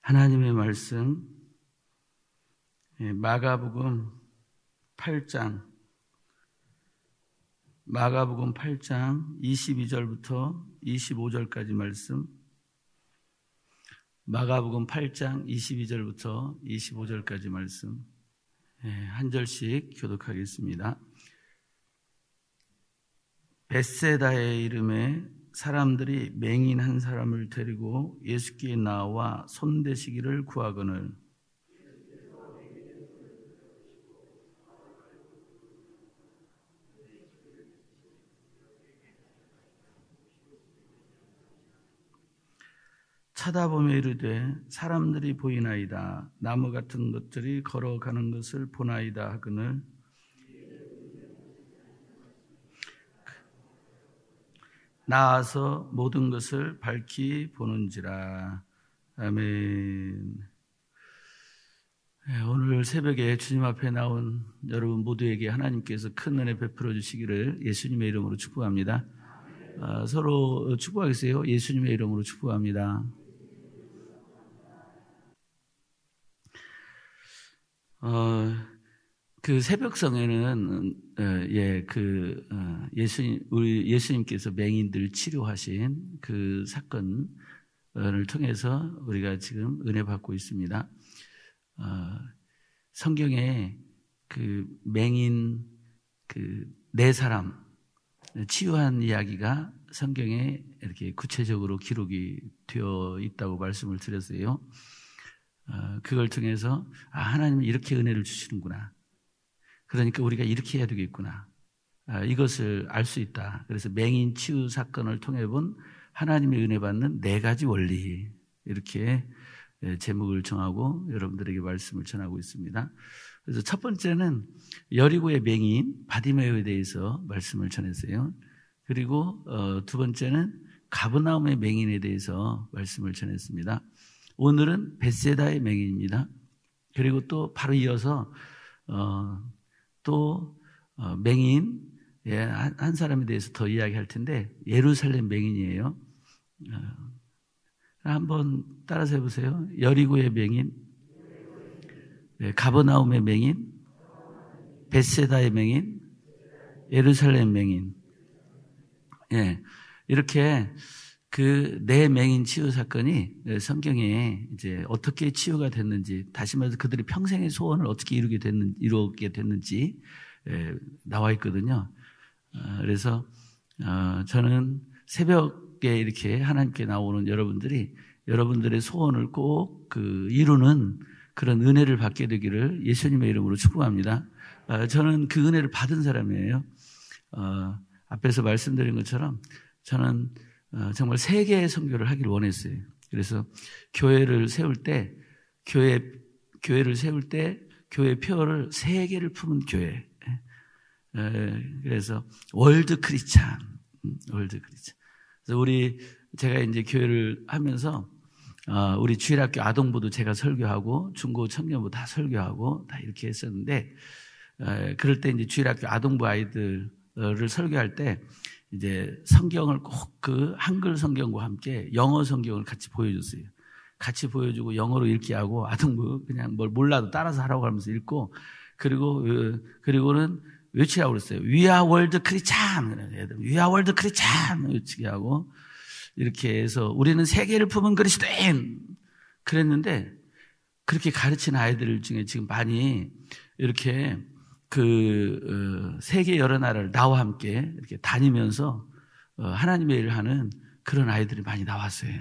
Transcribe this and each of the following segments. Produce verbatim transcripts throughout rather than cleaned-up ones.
하나님의 말씀 마가복음 팔 장 마가복음 팔 장 이십이 절부터 이십오 절까지 말씀, 마가복음 팔 장 이십이 절부터 이십오 절까지 말씀 한 절씩 교독하겠습니다. 벳세다의 이름에 사람들이 맹인 한 사람을 데리고 예수께 나와 손대시기를 구하거늘 쳐다보며 이르되 사람들이 보이나이다. 나무 같은 것들이 걸어가는 것을 보나이다 하거늘 나아서 모든 것을 밝히 보는지라. 아멘. 오늘 새벽에 주님 앞에 나온 여러분 모두에게 하나님께서 큰 은혜 베풀어 주시기를 예수님의 이름으로 축복합니다. 아, 서로 축복하겠어요? 예수님의 이름으로 축복합니다. 어, 그 새벽성에는 예, 그 예수님 우리 예수님께서 맹인들 치료하신 그 사건을 통해서 우리가 지금 은혜 받고 있습니다. 어, 성경에 그 맹인 그 네 사람 치유한 이야기가 성경에 이렇게 구체적으로 기록이 되어 있다고 말씀을 드렸어요. 어, 그걸 통해서 아, 하나님은 이렇게 은혜를 주시는구나. 그러니까 우리가 이렇게 해야 되겠구나. 아, 이것을 알 수 있다. 그래서 맹인 치유 사건을 통해 본 하나님의 은혜 받는 네 가지 원리, 이렇게 제목을 정하고 여러분들에게 말씀을 전하고 있습니다. 그래서 첫 번째는 여리고의 맹인 바디메오에 대해서 말씀을 전했어요. 그리고 어, 두 번째는 가버나움의 맹인에 대해서 말씀을 전했습니다. 오늘은 벳세다의 맹인입니다. 그리고 또 바로 이어서 어, 또 어, 맹인 예, 한, 한 사람에 대해서 더 이야기할 텐데 예루살렘 맹인이에요. 어, 한번 따라서 해보세요. 여리고의 맹인, 예, 가버나움의 맹인, 벳세다의 맹인, 예루살렘 맹인. 예, 이렇게 그 네 맹인 치유 사건이 성경에 이제 어떻게 치유가 됐는지, 다시 말해서 그들이 평생의 소원을 어떻게 이루게 됐는 이루게 됐는지 예, 나와 있거든요. 어, 그래서 어, 저는 새벽에 이렇게 하나님께 나오는 여러분들이 여러분들의 소원을 꼭 그 이루는 그런 은혜를 받게 되기를 예수님의 이름으로 축복합니다. 어, 저는 그 은혜를 받은 사람이에요. 어, 앞에서 말씀드린 것처럼 저는 어, 정말 세계의 선교를 하기를 원했어요. 그래서 교회를 세울 때, 교회, 교회를 세울 때, 교회 표어를 세계를 품은 교회. 에, 그래서 월드 크리스찬, 월드 크리스찬. 그래서 우리, 제가 이제 교회를 하면서, 어, 우리 주일학교 아동부도 제가 설교하고, 중고 청년부 다 설교하고, 다 이렇게 했었는데, 에, 그럴 때 이제 주일학교 아동부 아이들을 설교할 때, 이제 성경을 꼭 그 한글 성경과 함께 영어 성경을 같이 보여줬어요. 같이 보여주고 영어로 읽게 하고 아동부 그냥 뭘 몰라도 따라서 하라고 하면서 읽고 그리고 그리고는 외치라고 그랬어요. We are world Christian. We are world Christian 외치게 하고 이렇게 해서 우리는 세계를 품은 그리스도인 그랬는데 그렇게 가르치는 아이들 중에 지금 많이 이렇게 그 어, 세계 여러 나라를 나와 함께 이렇게 다니면서 어, 하나님의 일을 하는 그런 아이들이 많이 나왔어요.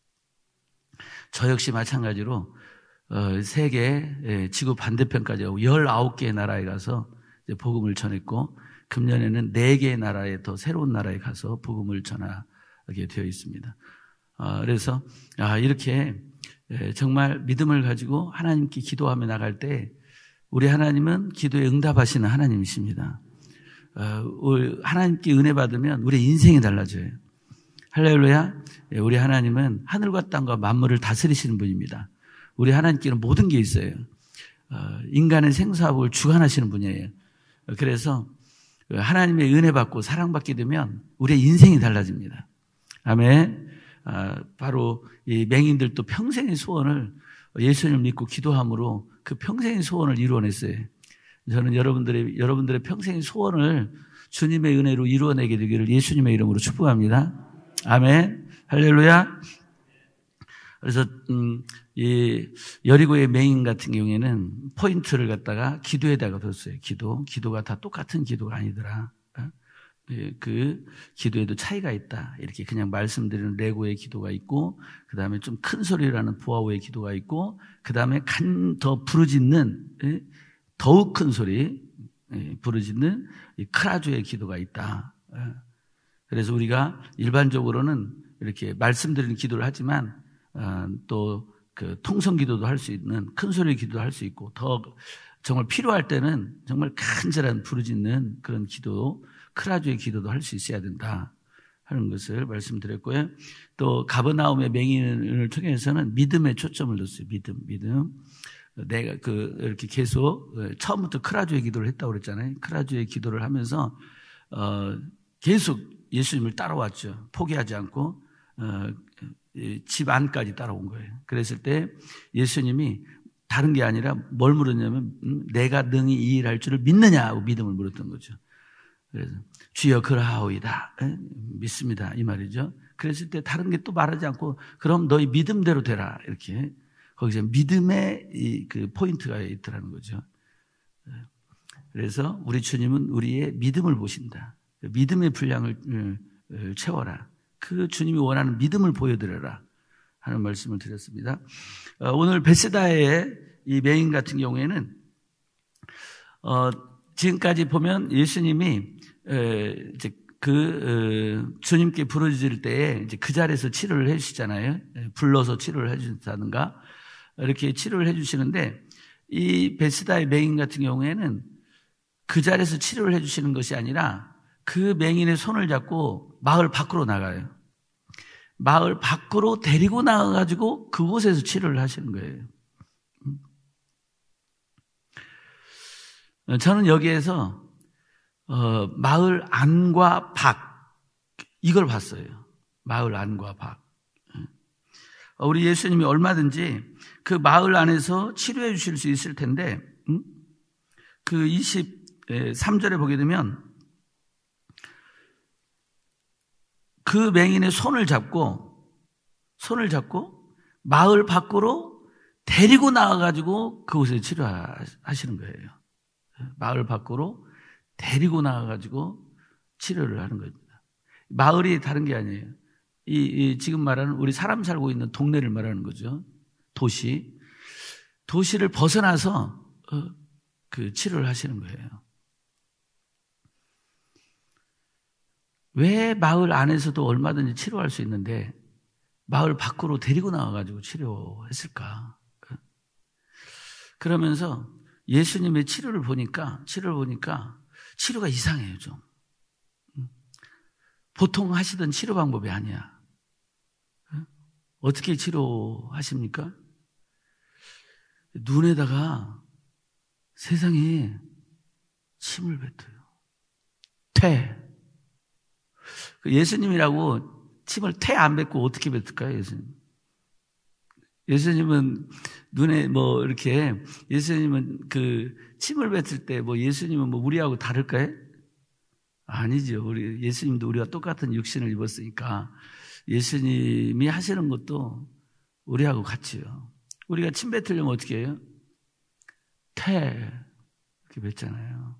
저 역시 마찬가지로 어, 세계 예, 지구 반대편까지 하고 열아홉 개의 나라에 가서 이제 복음을 전했고 금년에는 네 개의 나라에 더 새로운 나라에 가서 복음을 전하게 되어 있습니다. 어, 그래서 아, 이렇게 예, 정말 믿음을 가지고 하나님께 기도하며 나갈 때 우리 하나님은 기도에 응답하시는 하나님이십니다. 어, 하나님께 은혜 받으면 우리 인생이 달라져요. 할렐루야. 우리 하나님은 하늘과 땅과 만물을 다스리시는 분입니다. 우리 하나님께는 모든 게 있어요. 어, 인간의 생사복을 주관하시는 분이에요. 그래서 하나님의 은혜 받고 사랑받게 되면 우리의 인생이 달라집니다. 아멘. 어, 바로 이 맹인들도 평생의 소원을 예수님을 믿고 기도함으로 그 평생의 소원을 이루어냈어요. 저는 여러분들의, 여러분들의 평생의 소원을 주님의 은혜로 이루어내게 되기를 예수님의 이름으로 축복합니다. 아멘. 할렐루야. 그래서, 음, 이, 여리고의 맹인 같은 경우에는 포인트를 갖다가 기도에다가 뒀어요. 기도. 기도가 다 똑같은 기도가 아니더라. 그 기도에도 차이가 있다. 이렇게 그냥 말씀드리는 레고의 기도가 있고, 그 다음에 좀 큰 소리라는 보아오의 기도가 있고, 그 다음에 간 더 부르짖는 더욱 큰 소리 부르짖는 크라주의 기도가 있다. 그래서 우리가 일반적으로는 이렇게 말씀드리는 기도를 하지만 또 그 통성 기도도 할 수 있는 큰 소리 기도도 할 수 있고, 더 정말 필요할 때는 정말 간절한 부르짖는 그런 기도, 크라주의 기도도 할 수 있어야 된다 하는 것을 말씀드렸고요. 또 가버나움의 맹인을 통해서는 믿음에 초점을 뒀어요. 믿음, 믿음. 내가 그 이렇게 계속 처음부터 크라주의 기도를 했다고 그랬잖아요. 크라주의 기도를 하면서 어 계속 예수님을 따라왔죠. 포기하지 않고 어 집 안까지 따라온 거예요. 그랬을 때 예수님이 다른 게 아니라 뭘 물었냐면 내가 능히 이 일할 줄을 믿느냐 하고 믿음을 물었던 거죠. 그래서 주여 그러하오이다. 믿습니다. 이 말이죠. 그랬을 때 다른 게 또 말하지 않고 그럼 너희 믿음대로 되라. 이렇게 거기서 믿음의 이 그 포인트가 있더라는 거죠. 그래서 우리 주님은 우리의 믿음을 보신다. 믿음의 분량을 채워라. 그 주님이 원하는 믿음을 보여드려라 하는 말씀을 드렸습니다. 오늘 베세다의 이 맹인 같은 경우에는 어, 지금까지 보면 예수님이 에, 이제 그 어, 주님께 부르짖을 때에 이제 그 자리에서 치료를 해주시잖아요. 불러서 치료를 해주신다든가 이렇게 치료를 해주시는데 이 베세다의 맹인 같은 경우에는 그 자리에서 치료를 해주시는 것이 아니라 그 맹인의 손을 잡고 마을 밖으로 나가요. 마을 밖으로 데리고 나가가지고 그곳에서 치료를 하시는 거예요. 저는 여기에서 어, 마을 안과 밖 이걸 봤어요. 마을 안과 밖. 우리 예수님이 얼마든지 그 마을 안에서 치료해 주실 수 있을 텐데 음? 그 이십삼 절에 보게 되면 그 맹인의 손을 잡고 손을 잡고 마을 밖으로 데리고 나가가지고 그곳에 치료하시는 거예요. 마을 밖으로 데리고 나가가지고 치료를 하는 겁니다. 마을이 다른 게 아니에요. 이, 이 지금 말하는 우리 사람 살고 있는 동네를 말하는 거죠. 도시. 도시를 벗어나서 어, 그 치료를 하시는 거예요. 왜 마을 안에서도 얼마든지 치료할 수 있는데 마을 밖으로 데리고 나와가지고 치료했을까? 그러면서 예수님의 치료를 보니까 치료를 보니까 치료가 이상해요, 좀. 보통 하시던 치료 방법이 아니야. 어떻게 치료하십니까? 눈에다가 세상에 침을 뱉어요. 퇴. 예수님이라고 침을 퇴 안 뱉고 어떻게 뱉을까요, 예수님? 예수님은 눈에 뭐 이렇게 예수님은 그 침을 뱉을 때 뭐 예수님은 뭐 우리하고 다를까요? 아니죠. 우리 예수님도 우리와 똑같은 육신을 입었으니까 예수님이 하시는 것도 우리하고 같이요. 우리가 침 뱉으려면 어떻게 해요? 퇴 이렇게 뱉잖아요.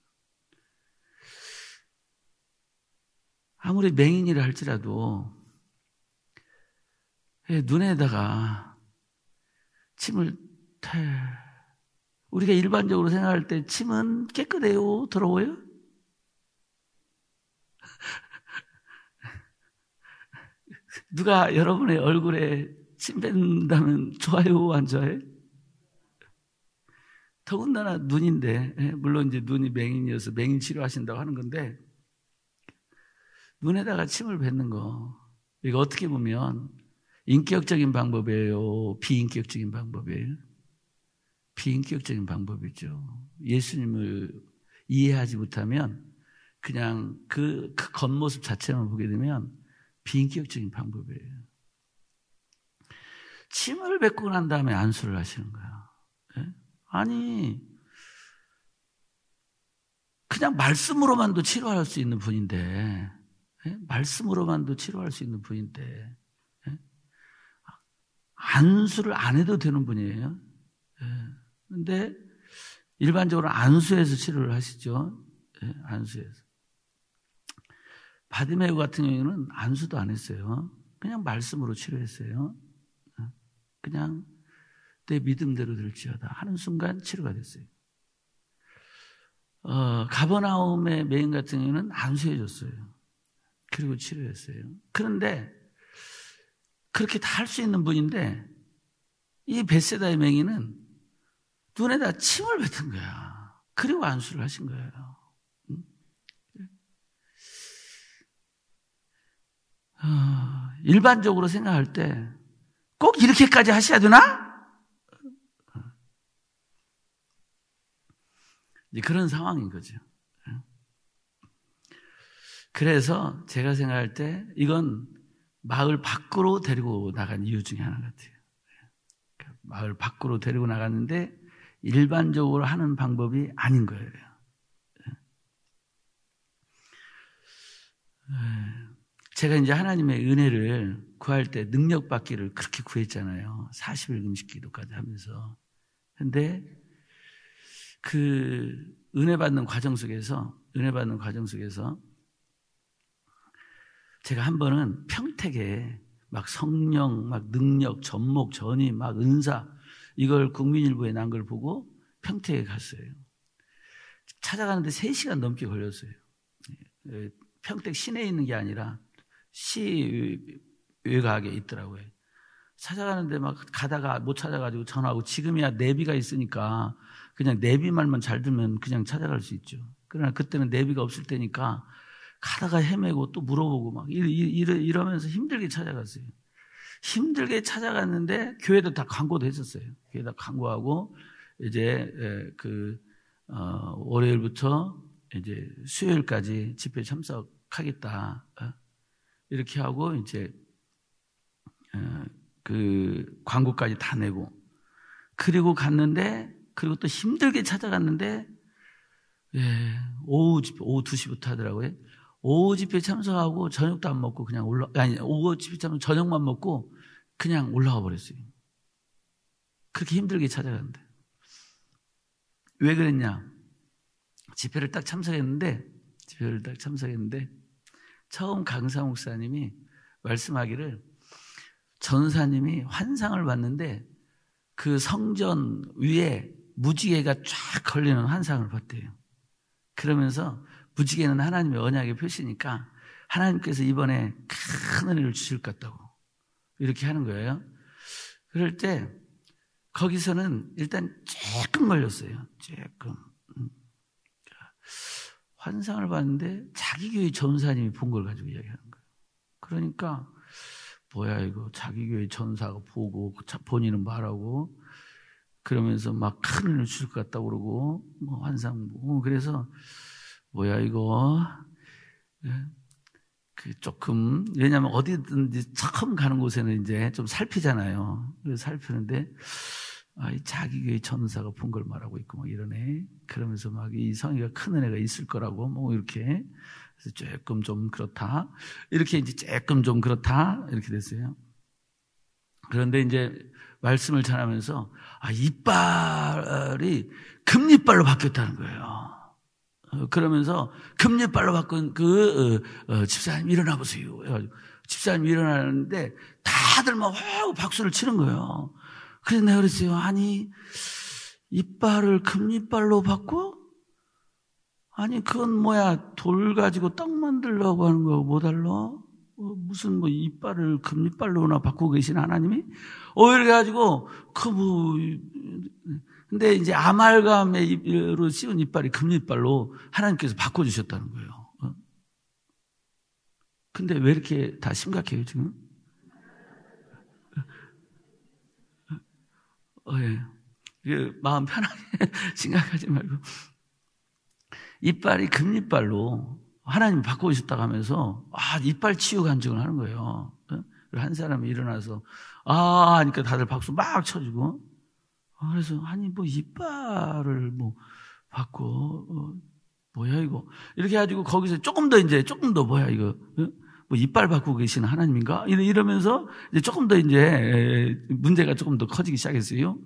아무리 맹인이라 할지라도 눈에다가 침을 퇴. 우리가 일반적으로 생각할 때 침은 깨끗해요? 더러워요? 누가 여러분의 얼굴에 침 뱉는다면 좋아요? 안 좋아요? 더군다나 눈인데, 물론 이제 눈이 맹인이어서 맹인 치료하신다고 하는 건데, 눈에다가 침을 뱉는 거, 이거 어떻게 보면 인격적인 방법이에요? 비인격적인 방법이에요? 비인격적인 방법이죠. 예수님을 이해하지 못하면 그냥 그, 그 겉모습 자체만 보게 되면 비인격적인 방법이에요. 침을 뱉고 난 다음에 안수를 하시는 거야. 예? 아니, 그냥 말씀으로만도 치료할 수 있는 분인데, 예? 말씀으로만도 치료할 수 있는 분인데, 예? 안수를 안 해도 되는 분이에요. 그런데 예. 일반적으로 안수해서 치료를 하시죠. 예? 안수해서. 바디메오 같은 경우에는 안수도 안 했어요. 그냥 말씀으로 치료했어요. 그냥 내 믿음대로 될지어다 하는 순간 치료가 됐어요. 어, 가버나움의 맹인 같은 경우는 안수해 줬어요. 그리고 치료했어요. 그런데 그렇게 다 할 수 있는 분인데 이 벳세다의 맹인은 눈에다 침을 뱉은 거야. 그리고 안수를 하신 거예요. 응? 어, 일반적으로 생각할 때 꼭 이렇게까지 하셔야 되나? 그런 상황인 거죠. 그래서 제가 생각할 때 이건 마을 밖으로 데리고 나간 이유 중에 하나 같아요. 마을 밖으로 데리고 나갔는데 일반적으로 하는 방법이 아닌 거예요. 제가 이제 하나님의 은혜를 구할 때 능력 받기를 그렇게 구했잖아요. 사십 일 금식 기도까지 하면서. 근데 그 은혜 받는 과정 속에서, 은혜 받는 과정 속에서 제가 한 번은 평택에 막 성령, 막 능력, 전목, 전임, 막 은사, 이걸 국민일보에 난 걸 보고 평택에 갔어요. 찾아가는데 세 시간 넘게 걸렸어요. 평택 시내에 있는 게 아니라 시 외곽에 있더라고요. 찾아가는데 막 가다가 못 찾아가지고 전화하고 지금이야 내비가 있으니까 그냥 내비 말만 잘 들면 그냥 찾아갈 수 있죠. 그러나 그때는 내비가 없을 때니까 가다가 헤매고 또 물어보고 막 이러면서 힘들게 찾아갔어요. 힘들게 찾아갔는데 교회도 다 광고도 했었어요. 교회다 광고하고 이제 그 어, 월요일부터 이제 수요일까지 집회 참석하겠다. 이렇게 하고 이제 그 광고까지 다 내고 그리고 갔는데 그리고 또 힘들게 찾아갔는데 예, 오후 집회 오후 두 시부터 하더라고요. 오후 집회 참석하고 저녁도 안 먹고 그냥 올라 아니 오후 집회 참석 저녁만 먹고 그냥 올라와 버렸어요. 그렇게 힘들게 찾아갔는데 왜 그랬냐? 집회를 딱 참석했는데 집회를 딱 참석했는데 처음 강사 목사님이 말씀하기를 전사님이 환상을 봤는데 그 성전 위에 무지개가 쫙 걸리는 환상을 봤대요. 그러면서 무지개는 하나님의 언약의 표시니까 하나님께서 이번에 큰 은혜를 주실 것 같다고 이렇게 하는 거예요. 그럴 때 거기서는 일단 조금 걸렸어요. 조금. 환상을 봤는데 자기 교회 전사님이 본 걸 가지고 이야기하는 거예요. 그러니까 뭐야 이거 자기 교회 전사가 보고 본인은 말하고 그러면서 막 큰 은혜를 주실 것 같다고 그러고 뭐 환상 보고 그래서 뭐야 이거 그 조금 왜냐하면 어디든지 처음 가는 곳에는 이제 좀 살피잖아요. 그래서 살피는데 아, 이 자기 교회 전사가 본 걸 말하고 있고 막 이러네. 그러면서 막 이 성의가 큰 은혜가 있을 거라고 뭐 이렇게 그래서 조금 좀 그렇다. 이렇게 이제 조금 좀 그렇다 이렇게 됐어요. 그런데 이제 말씀을 전하면서 아, 이빨이 금리빨로 바뀌었다는 거예요. 그러면서 금리빨로 바꾼 그 어, 어, 집사님 일어나 보세요. 집사님 일어나는데 다들 막 와우 박수를 치는 거예요. 그래서 내가 그랬어요. 아니 이빨을 금리빨로 바꿔? 아니 그건 뭐야 돌 가지고 떡 만들려고 하는 거하고 뭐 달라? 어, 무슨 뭐 이빨을 금리빨로나 바꾸고 계신 하나님이? 어 이렇게 해가지고 그 뭐 근데 이제 아말감으로 씌운 이빨이 금리빨로 하나님께서 바꿔주셨다는 거예요. 어? 근데 왜 이렇게 다 심각해요 지금? 어, 예. 마음 편하게 생각하지 말고 이빨이 금이빨로 하나님이 바꿔주셨다고 하면서 아, 이빨 치유 간증을 하는 거예요. 한 사람이 일어나서 아 하니까 다들 박수 막 쳐주고, 그래서 아니 뭐 이빨을 뭐 받고 어, 뭐야 이거 이렇게 해가지고 거기서 조금 더 이제 조금 더 뭐야 이거 어? 뭐 이빨 바꾸고 계시는 하나님인가 이러면서 이제 조금 더 이제 문제가 조금 더 커지기 시작했어요.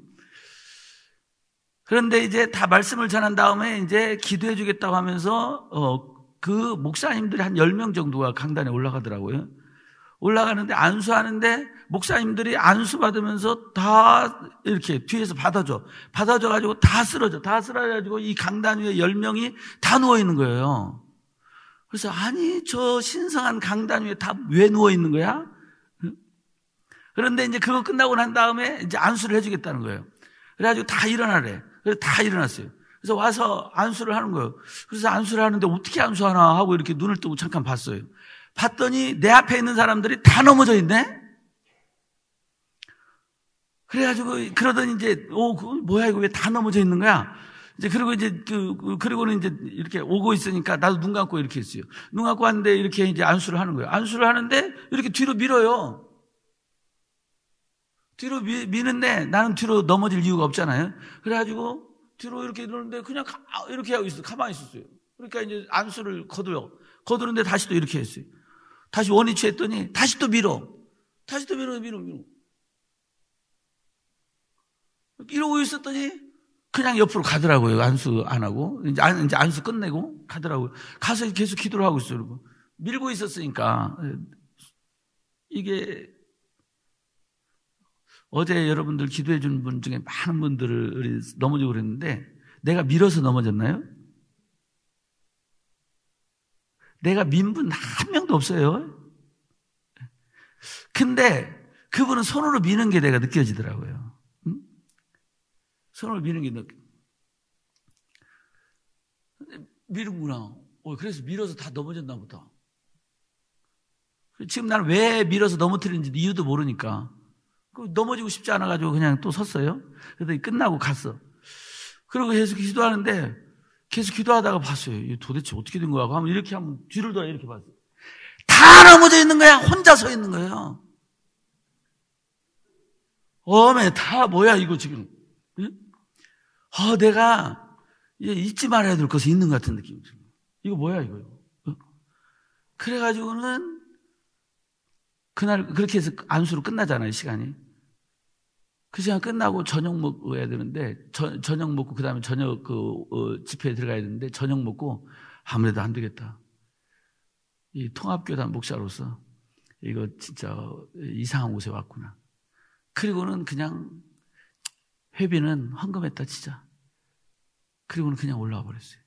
그런데 이제 다 말씀을 전한 다음에 이제 기도해 주겠다고 하면서 어, 그 목사님들이 한 열 명 정도가 강단에 올라가더라고요. 올라가는데 안수하는데 목사님들이 안수 받으면서 다 이렇게 뒤에서 받아줘. 받아줘가지고 다 쓰러져. 다 쓰러져가지고 이 강단 위에 열 명이 다 누워있는 거예요. 그래서 아니 저 신성한 강단 위에 다 왜 누워있는 거야? 그런데 이제 그거 끝나고 난 다음에 이제 안수를 해주겠다는 거예요. 그래가지고 다 일어나래. 그래서 다 일어났어요. 그래서 와서 안수를 하는 거예요. 그래서 안수를 하는데 어떻게 안수하나 하고 이렇게 눈을 뜨고 잠깐 봤어요. 봤더니 내 앞에 있는 사람들이 다 넘어져 있네? 그래가지고, 그러더니 이제, 오, 그 뭐야, 이거 왜 다 넘어져 있는 거야? 이제, 그리고 이제, 그, 그리고는 이제 이렇게 오고 있으니까 나도 눈 감고 이렇게 했어요. 눈 감고 왔는데 이렇게 이제 안수를 하는 거예요. 안수를 하는데 이렇게 뒤로 밀어요. 뒤로 미, 미는데 나는 뒤로 넘어질 이유가 없잖아요. 그래가지고 뒤로 이렇게 이러는데 그냥 가, 이렇게 하고 있어요. 가만히 있었어요. 그러니까 이제 안수를 거둬요. 거두는데 다시 또 이렇게 했어요. 다시 원위치 했더니 다시 또 밀어. 다시 또 밀어, 밀어, 밀어. 이러고 있었더니 그냥 옆으로 가더라고요. 안수 안 하고. 이제, 안, 이제 안수 끝내고 가더라고요. 가서 계속 기도를 하고 있어요. 그리고 밀고 있었으니까. 이게 어제 여러분들 기도해 준 분 중에 많은 분들이 넘어지고 그랬는데 내가 밀어서 넘어졌나요? 내가 민 분 한 명도 없어요. 근데 그분은 손으로 미는 게 내가 느껴지더라고요. 응? 손으로 미는 게 느껴. 미는구나. 어, 그래서 밀어서 다 넘어졌나 보다. 지금 나는 왜 밀어서 넘어뜨리는지 이유도 모르니까. 넘어지고 싶지 않아가지고 그냥 또 섰어요. 그래서 끝나고 갔어. 그리고 계속 기도하는데 계속 기도하다가 봤어요. 도대체 어떻게 된 거야? 하면 이렇게 하면 뒤를 돌아 이렇게 봤어요. 다 넘어져 있는 거야. 혼자 서 있는 거예요. 어메 다 뭐야 이거 지금. 응? 어, 내가 잊지 말아야 될 것이 있는 것 같은 느낌이 들어요. 이거 뭐야 이거. 어? 그래가지고는 그날 그렇게 해서 안수로 끝나잖아요. 시간이. 그 시간 끝나고 저녁 먹어야 되는데 저, 저녁 먹고 그 다음에 저녁 그 어, 집회에 들어가야 되는데 저녁 먹고 아무래도 안 되겠다. 이 통합교단 목사로서 이거 진짜 이상한 곳에 왔구나. 그리고는 그냥 회비는 헌금했다 치자. 그리고는 그냥 올라와 버렸어요.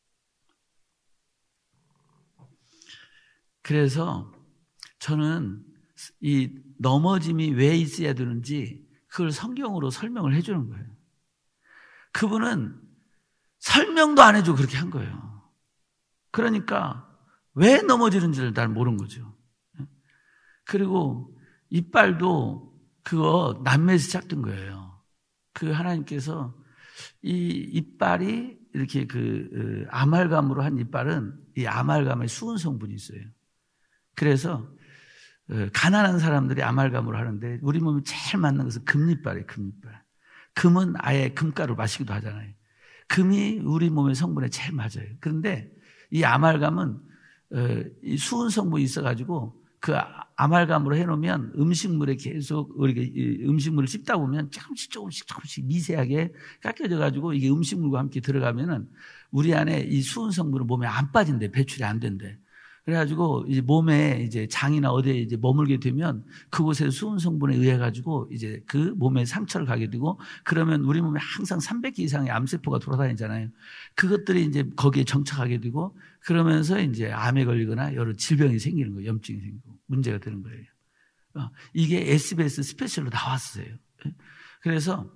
그래서 저는 이 넘어짐이 왜 있어야 되는지 그걸 성경으로 설명을 해주는 거예요. 그분은 설명도 안 해주고 그렇게 한 거예요. 그러니까 왜 넘어지는지를 잘 모르는 거죠. 그리고 이빨도 그거 남매에서 시작된 거예요. 그 하나님께서 이 이빨이 이렇게 그 아말감으로 한 이빨은 이 아말감에 수은 성분이 있어요. 그래서 가난한 사람들이 아말감으로 하는데 우리 몸에 제일 맞는 것은 금이빨이에요. 금이빨. 금은 아예 금가루 마시기도 하잖아요. 금이 우리 몸의 성분에 제일 맞아요. 그런데 이 아말감은 이 수은 성분이 있어가지고 그 아말감으로 해놓으면 음식물에 계속 우리가 음식물을 씹다 보면 조금씩 조금씩 조금씩 미세하게 깎여져가지고 이게 음식물과 함께 들어가면은 우리 안에 이 수은 성분은 몸에 안 빠진대. 배출이 안 된대. 그래가지고 이제 몸에 이제 장이나 어디에 이제 머물게 되면 그곳에 수은 성분에 의해 가지고 이제 그 몸에 상처를 가게 되고 그러면 우리 몸에 항상 삼백 개 이상의 암세포가 돌아다니잖아요. 그것들이 이제 거기에 정착하게 되고 그러면서 이제 암에 걸리거나 여러 질병이 생기는 거예요. 염증이 생기고 문제가 되는 거예요. 이게 에스비에스 스페셜로 나왔어요. 그래서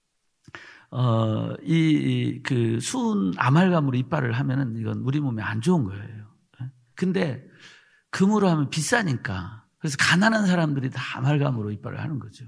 어, 이 그 수은 아말감으로 이빨을 하면은 이건 우리 몸에 안 좋은 거예요. 근데 금으로 하면 비싸니까 그래서 가난한 사람들이 다 아말감으로 이빨을 하는 거죠.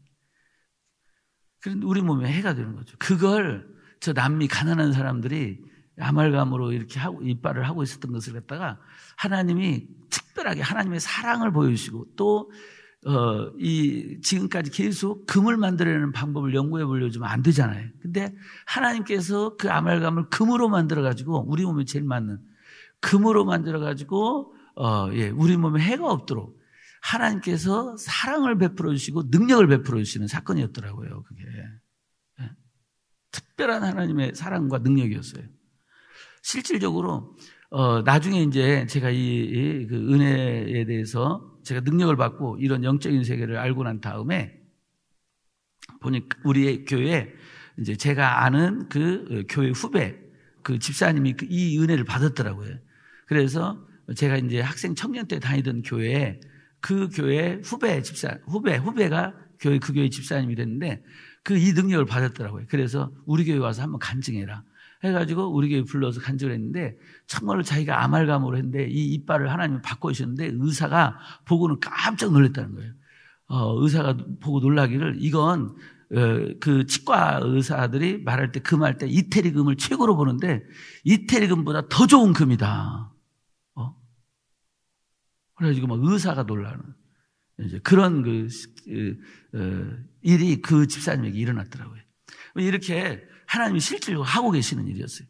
그런데 우리 몸에 해가 되는 거죠. 그걸 저 남미 가난한 사람들이 아말감으로 이렇게 하고 이빨을 하고 있었던 것을 갖다가 하나님이 특별하게 하나님의 사랑을 보여주시고 또 어, 이, 지금까지 계속 금을 만들어내는 방법을 연구해 보려면 안 되잖아요. 근데 하나님께서 그 아말감을 금으로 만들어가지고, 우리 몸에 제일 맞는 금으로 만들어가지고, 어, 예, 우리 몸에 해가 없도록 하나님께서 사랑을 베풀어 주시고 능력을 베풀어 주시는 사건이었더라고요, 그게. 예. 특별한 하나님의 사랑과 능력이었어요. 실질적으로, 어, 나중에 이제 제가 이, 이 그 은혜에 대해서 제가 능력을 받고 이런 영적인 세계를 알고 난 다음에 보니까 우리의 교회에 이제 제가 아는 그 교회 후배, 그 집사님이 이 은혜를 받았더라고요. 그래서 제가 이제 학생 청년 때 다니던 교회에 그 교회 후배 집사, 후배, 후배가 교회, 그 교회 집사님이 됐는데 그 이 능력을 받았더라고요. 그래서 우리 교회 와서 한번 간증해라 해가지고 우리 교회 불러서 간증을 했는데 정말로 자기가 아말감으로 했는데 이 이빨을 하나님이 바꿔주셨는데 의사가 보고는 깜짝 놀랐다는 거예요. 어, 의사가 보고 놀라기를 이건 어, 그 치과 의사들이 말할 때 금할 때 이태리금을 최고로 보는데 이태리금보다 더 좋은 금이다. 어? 그래가지고 막 의사가 놀라는 이제 그런 그 어, 일이 그 집사님에게 일어났더라고요. 이렇게 하나님이 실질적으로 하고 계시는 일이었어요.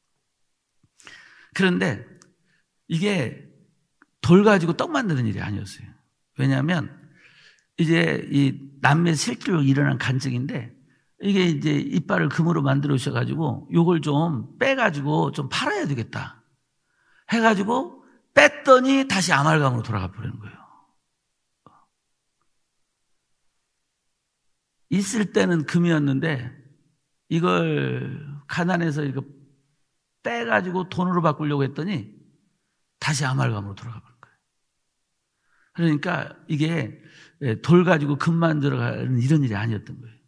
그런데 이게 돌 가지고 떡 만드는 일이 아니었어요. 왜냐하면 이제 이 남매 실질로 일어난 간증인데 이게 이제 이빨을 금으로 만들어 주셔가지고 요걸 좀 빼가지고 좀 팔아야 되겠다 해가지고 뺐더니 다시 아말감으로 돌아가 버리는 거예요. 있을 때는 금이었는데 이걸 가난해서 이거 빼가지고 돈으로 바꾸려고 했더니 다시 아말감으로 돌아가 버린 거예요. 그러니까 이게 돌 가지고 금 만들어가는 이런 일이 아니었던 거예요.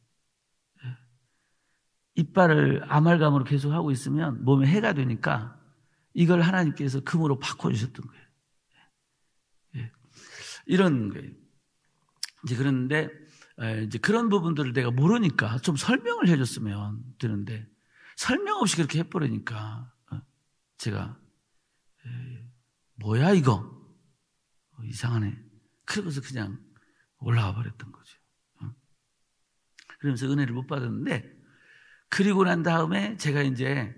이빨을 아말감으로 계속 하고 있으면 몸에 해가 되니까 이걸 하나님께서 금으로 바꿔주셨던 거예요. 이런 거예요. 이제 그런데 이제 그런 부분들을 내가 모르니까 좀 설명을 해줬으면 되는데 설명 없이 그렇게 해버리니까 제가 뭐야 이거 이상하네. 그러고서 그냥 올라와 버렸던 거죠. 그러면서 은혜를 못 받았는데 그리고 난 다음에 제가 이제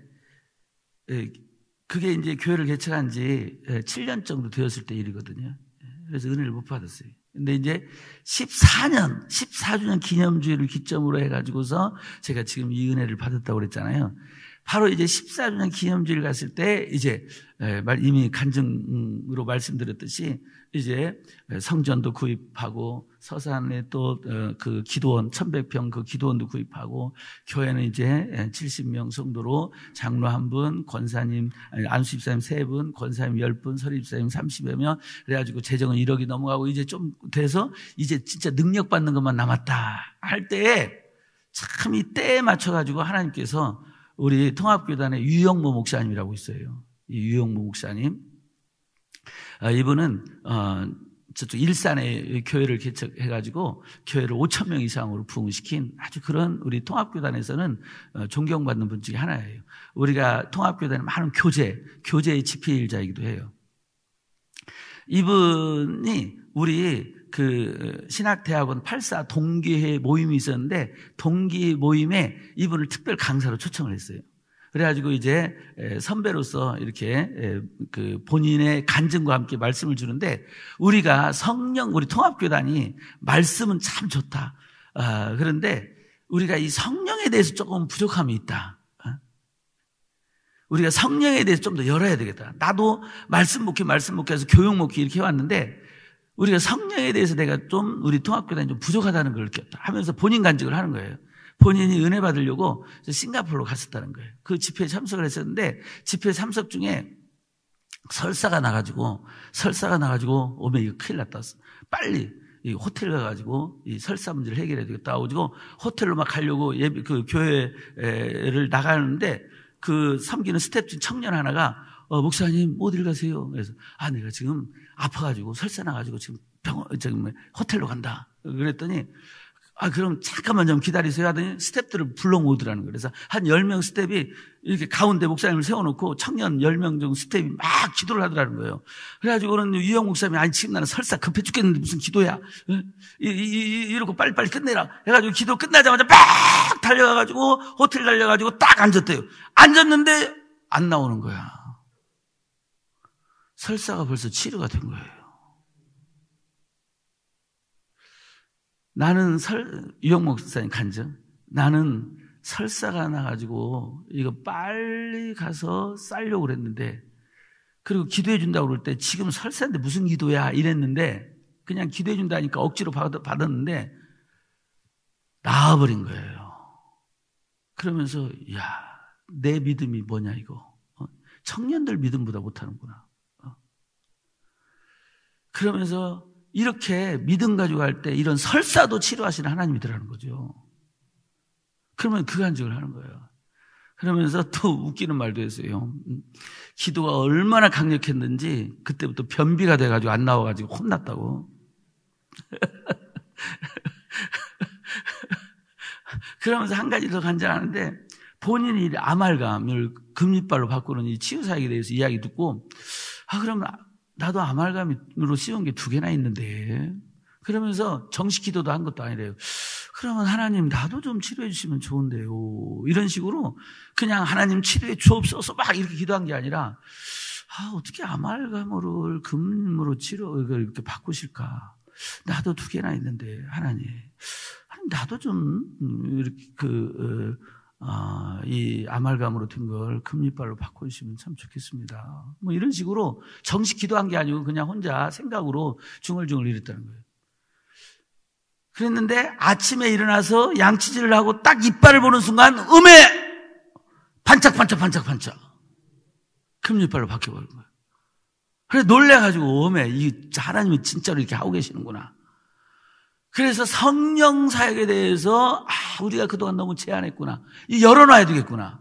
그게 이제 교회를 개척한 지 칠 년 정도 되었을 때 일이거든요. 그래서 은혜를 못 받았어요. 근데 이제 십사 년, 십사 주년 기념주일을 기점으로 해가지고서 제가 지금 이 은혜를 받았다고 그랬잖아요. 바로 이제 십사 주년 기념주일 갔을 때 이제 이미 간증으로 말씀드렸듯이 이제 성전도 구입하고 서산에 또 그 기도원 천백 평 그 기도원도 구입하고 교회는 이제 칠십 명 성도로 장로 한 분, 권사님 안수 집사님 세 분, 권사님 열 분, 서리 집사님 삼십여 명 그래가지고 재정은 일억이 넘어가고 이제 좀 돼서 이제 진짜 능력 받는 것만 남았다 할 때에 참 이 때에 맞춰가지고 하나님께서 우리 통합교단의 유영모 목사님이라고 있어요. 이 유영모 목사님. 아, 이분은, 어, 저쪽 일산에 교회를 개척해가지고 교회를 오천 명 이상으로 부흥시킨 아주 그런 우리 통합교단에서는 어, 존경받는 분 중에 하나예요. 우리가 통합교단에 많은 교제, 교제의 집필자이기도 해요. 이분이 우리 그 신학대학원 팔사 동기회 모임이 있었는데 동기 모임에 이분을 특별 강사로 초청을 했어요. 그래가지고 이제 선배로서 이렇게 그 본인의 간증과 함께 말씀을 주는데 우리가 성령 우리 통합교단이 말씀은 참 좋다. 아, 그런데 우리가 이 성령에 대해서 조금 부족함이 있다. 우리가 성령에 대해서 좀 더 열어야 되겠다. 나도 말씀 목회 말씀 목회해서 교육 목회 이렇게 해왔는데 우리가 성령에 대해서 내가 좀 우리 통합교단이 좀 부족하다는 걸 느꼈다 하면서 본인 간증을 하는 거예요. 본인이 은혜 받으려고 싱가포르로 갔었다는 거예요. 그 집회에 참석을 했었는데 집회 참석 중에 설사가 나가지고 설사가 나가지고 오면 이거 큰일 났다. 빨리 이 호텔 가가지고 이 설사 문제를 해결해야 되겠다. 가지고 호텔로 막 가려고 예비 그 교회를 나가는데 그 섬기는 스텝 중 청년 하나가 어, 목사님 어딜 가세요? 그래서 아 내가 지금 아파가지고 설사 나가지고 지금 병원 지금 호텔로 간다. 그랬더니 아, 그럼 잠깐만 좀 기다리세요 하더니 스텝들을 불러 모으더라는 거예요. 그래서 한 열 명 스텝이 이렇게 가운데 목사님을 세워놓고 청년 열 명 정도 스텝이 막 기도를 하더라는 거예요. 그래가지고는 유영 목사님이 아니, 지금 나는 설사 급해 죽겠는데 무슨 기도야. 이, 이, 이, 이러고 빨리빨리 끝내라. 해가지고 기도 끝나자마자 막 달려가가지고 호텔 달려가지고 딱 앉았대요. 앉았는데 안 나오는 거야. 설사가 벌써 치료가 된 거예요. 나는 설, 유영 목사님 간증. 나는 설사가 나가지고 이거 빨리 가서 쌀려고 그랬는데, 그리고 기도해 준다고 그럴 때 지금 설사인데 무슨 기도야 이랬는데 그냥 기도해 준다니까 억지로 받았는데 나와버린 거예요. 그러면서 야, 내 믿음이 뭐냐 이거. 청년들 믿음보다 못하는구나. 그러면서 이렇게 믿음 가지고 할 때 이런 설사도 치료하시는 하나님이더라는 거죠. 그러면 그 간증을 하는 거예요. 그러면서 또 웃기는 말도 했어요. 기도가 얼마나 강력했는지 그때부터 변비가 돼가지고 안 나와가지고 혼났다고. 그러면서 한 가지 더 간증하는데, 본인이 아말감을 금리빨로 바꾸는 이 치유사역에 대해서 이야기 듣고, 아, 그럼 나도 아말감으로 씌운 게 두 개나 있는데, 그러면서 정식 기도도 한 것도 아니래요. 그러면 하나님 나도 좀 치료해 주시면 좋은데요. 이런 식으로 그냥 하나님 치료해 주옵소서 막 이렇게 기도한 게 아니라, 아, 어떻게 아말감으로 금으로 치료 이렇게 바꾸실까? 나도 두 개나 있는데 하나님, 하나님 나도 좀 이렇게 그 아, 이 아말감으로 된 걸 금리빨로 바꿔주시면 참 좋겠습니다. 뭐 이런 식으로 정식 기도한 게 아니고 그냥 혼자 생각으로 중얼중얼 이랬다는 거예요. 그랬는데 아침에 일어나서 양치질을 하고 딱 이빨을 보는 순간 음에 반짝반짝 반짝반짝 금리빨로 바뀌어버린 거예요. 그래서 놀래가지고 음에 이 하나님이 진짜로 이렇게 하고 계시는구나. 그래서 성령 사역에 대해서 아, 우리가 그동안 너무 제한했구나. 열어놔야 되겠구나.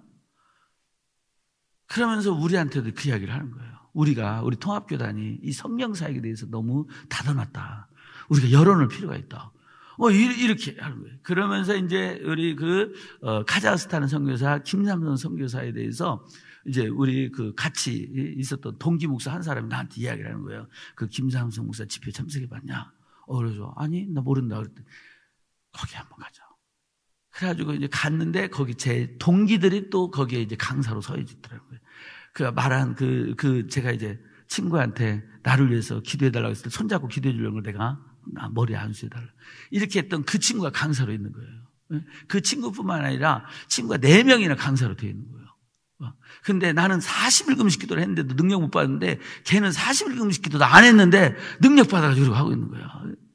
그러면서 우리한테도 그 이야기를 하는 거예요. 우리가 우리 통합교단이 이 성령 사역에 대해서 너무 닫아놨다. 우리가 열어놓을 필요가 있다. 뭐 이렇게 하는 거예요. 그러면서 이제 우리 그 어, 카자흐스탄 선교사 김삼선 선교사에 대해서 이제 우리 그 같이 있었던 동기 목사 한 사람이 나한테 이야기를 하는 거예요. 그 김삼선 목사 집회 참석해 봤냐? 어, 그러죠. 아니, 나 모른다. 그랬더니, 거기 한번 가자. 그래가지고 이제 갔는데, 거기 제 동기들이 또 거기에 이제 강사로 서 있더라고요. 그 말한 그, 그, 제가 이제 친구한테 나를 위해서 기도해달라고 했을 때 손잡고 기도해 주려는 걸 내가 나 머리에 안수해달라. 이렇게 했던 그 친구가 강사로 있는 거예요. 그 친구뿐만 아니라 친구가 네 명이나 강사로 되어 있는 거예요. 근데 나는 사십 일 금식 기도를 했는데도 능력 못 받았는데 걔는 사십 일 금식 기도도 안 했는데 능력 받아가지고 이러고 하고 있는 거야.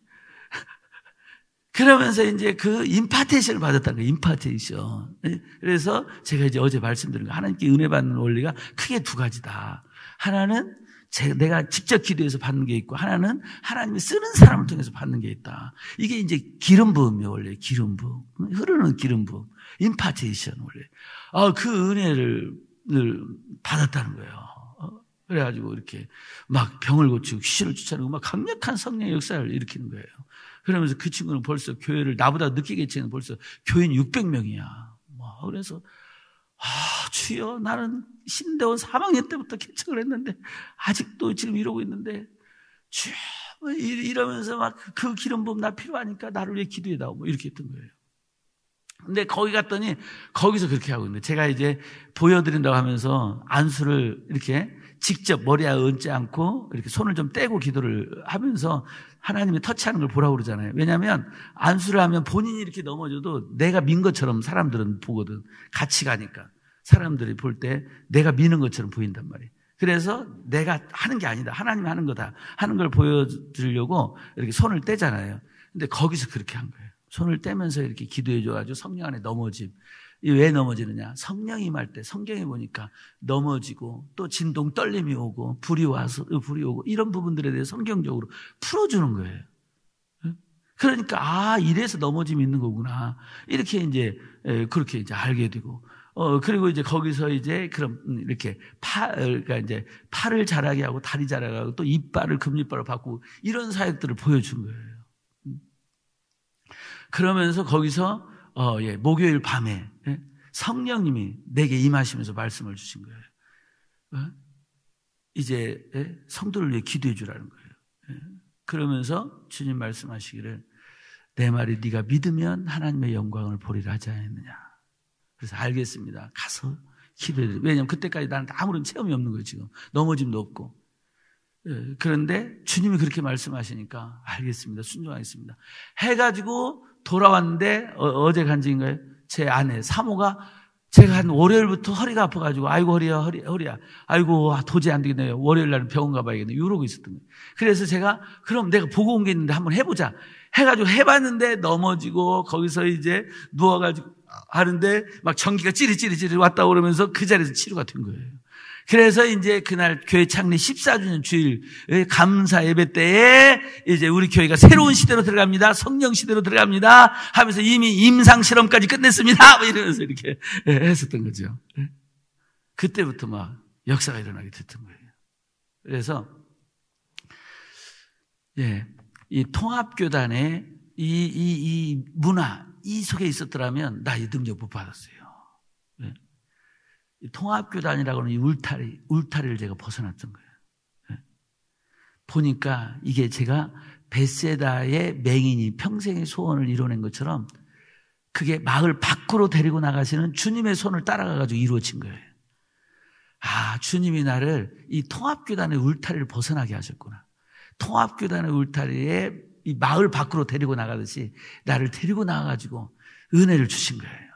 그러면서 이제 그 임파테이션을 받았다는 거예요. 임파테이션. 그래서 제가 이제 어제 말씀드린 거, 하나님께 은혜 받는 원리가 크게 두 가지다. 하나는 제, 내가 직접 기도해서 받는 게 있고, 하나는 하나님이 쓰는 사람을 통해서 받는 게 있다. 이게 이제 기름 부음이에요, 원래. 기름 부음. 흐르는 기름 부음. 임파테이션, 원래. 아, 그 은혜를 받았다는 거예요. 그래가지고 이렇게 막 병을 고치고 귀신을 쫓아내고 막 강력한 성령의 역사를 일으키는 거예요. 그러면서 그 친구는 벌써 교회를 나보다 늦게 개최는 벌써 교인 육백 명이야. 뭐 그래서 아, 주여, 나는 신대원 삼 학년 때부터 개척을 했는데 아직도 지금 이러고 있는데 주여, 이러면서 막 그 기름 부음 나 필요하니까 나를 위해 기도해다오. 뭐 이렇게 했던 거예요. 근데 거기 갔더니 거기서 그렇게 하고 있는데, 제가 이제 보여드린다고 하면서 안수를 이렇게 직접 머리에 얹지 않고 이렇게 손을 좀 떼고 기도를 하면서 하나님이 터치하는 걸 보라고 그러잖아요. 왜냐하면 안수를 하면 본인이 이렇게 넘어져도 내가 민 것처럼 사람들은 보거든. 같이 가니까 사람들이 볼 때 내가 미는 것처럼 보인단 말이에요. 그래서 내가 하는 게 아니다, 하나님이 하는 거다 하는 걸 보여드리려고 이렇게 손을 떼잖아요. 근데 거기서 그렇게 한 거예요. 손을 떼면서 이렇게 기도해 줘가지고 성령 안에 넘어짐. 왜 넘어지느냐? 성령이 임할 때 성경에 보니까 넘어지고 또 진동 떨림이 오고 불이 와서 불이 오고 이런 부분들에 대해 성경적으로 풀어주는 거예요. 그러니까 아, 이래서 넘어짐이 있는 거구나. 이렇게 이제 그렇게 이제 알게 되고, 어 그리고 이제 거기서 이제 그럼 이렇게 팔, 그러니까 이제 팔을 자라게 하고 다리 자라게 하고 또 이빨을 금리빨로 바꾸고 이런 사역들을 보여준 거예요. 그러면서 거기서 어, 예, 목요일 밤에 예, 성령님이 내게 임하시면서 말씀을 주신 거예요. 어? 이제 예, 성도를 위해 기도해 주라는 거예요. 예. 그러면서 주님 말씀하시기를 내 말이 네가 믿으면 하나님의 영광을 보리라 하지 않았느냐. 그래서 알겠습니다. 가서 기도해 드려요. 왜냐하면 그때까지 나는 아무런 체험이 없는 거예요. 지금 넘어짐도 없고. 예, 그런데 주님이 그렇게 말씀하시니까 알겠습니다. 순종하겠습니다. 해가지고 돌아왔는데 어, 어제 간증인가요? 제 아내 사모가 제가 한 월요일부터 허리가 아파가지고 아이고 허리야 허리, 허리야 아이고 도저히 안 되겠네요. 월요일 날은 병원 가봐야겠네요. 이러고 있었던 거예요. 그래서 제가 그럼 내가 보고 온 게 있는데 한번 해보자 해가지고 해봤는데 넘어지고 거기서 이제 누워가지고 하는데 막 전기가 찌릿찌릿찌릿 왔다 오르면서 그 자리에서 치료가 된 거예요. 그래서 이제 그날 교회 창립 십사 주년 주일 감사 예배 때에 이제 우리 교회가 새로운 시대로 들어갑니다. 성령 시대로 들어갑니다. 하면서 이미 임상 실험까지 끝냈습니다. 이러면서 이렇게 했었던 거죠. 그때부터 막 역사가 일어나게 됐던 거예요. 그래서 예, 이 통합교단의 이, 이, 이 문화 이 속에 있었더라면 나 이 능력 못 받았어요. 예. 통합교단이라고 하는 이 울타리, 울타리를 제가 벗어났던 거예요. 예. 보니까 이게 제가 벳세다의 맹인이 평생의 소원을 이뤄낸 것처럼 그게 마을 밖으로 데리고 나가시는 주님의 손을 따라가가지고 이루어진 거예요. 아, 주님이 나를 이 통합교단의 울타리를 벗어나게 하셨구나. 통합교단의 울타리에 이 마을 밖으로 데리고 나가듯이 나를 데리고 나가가지고 은혜를 주신 거예요.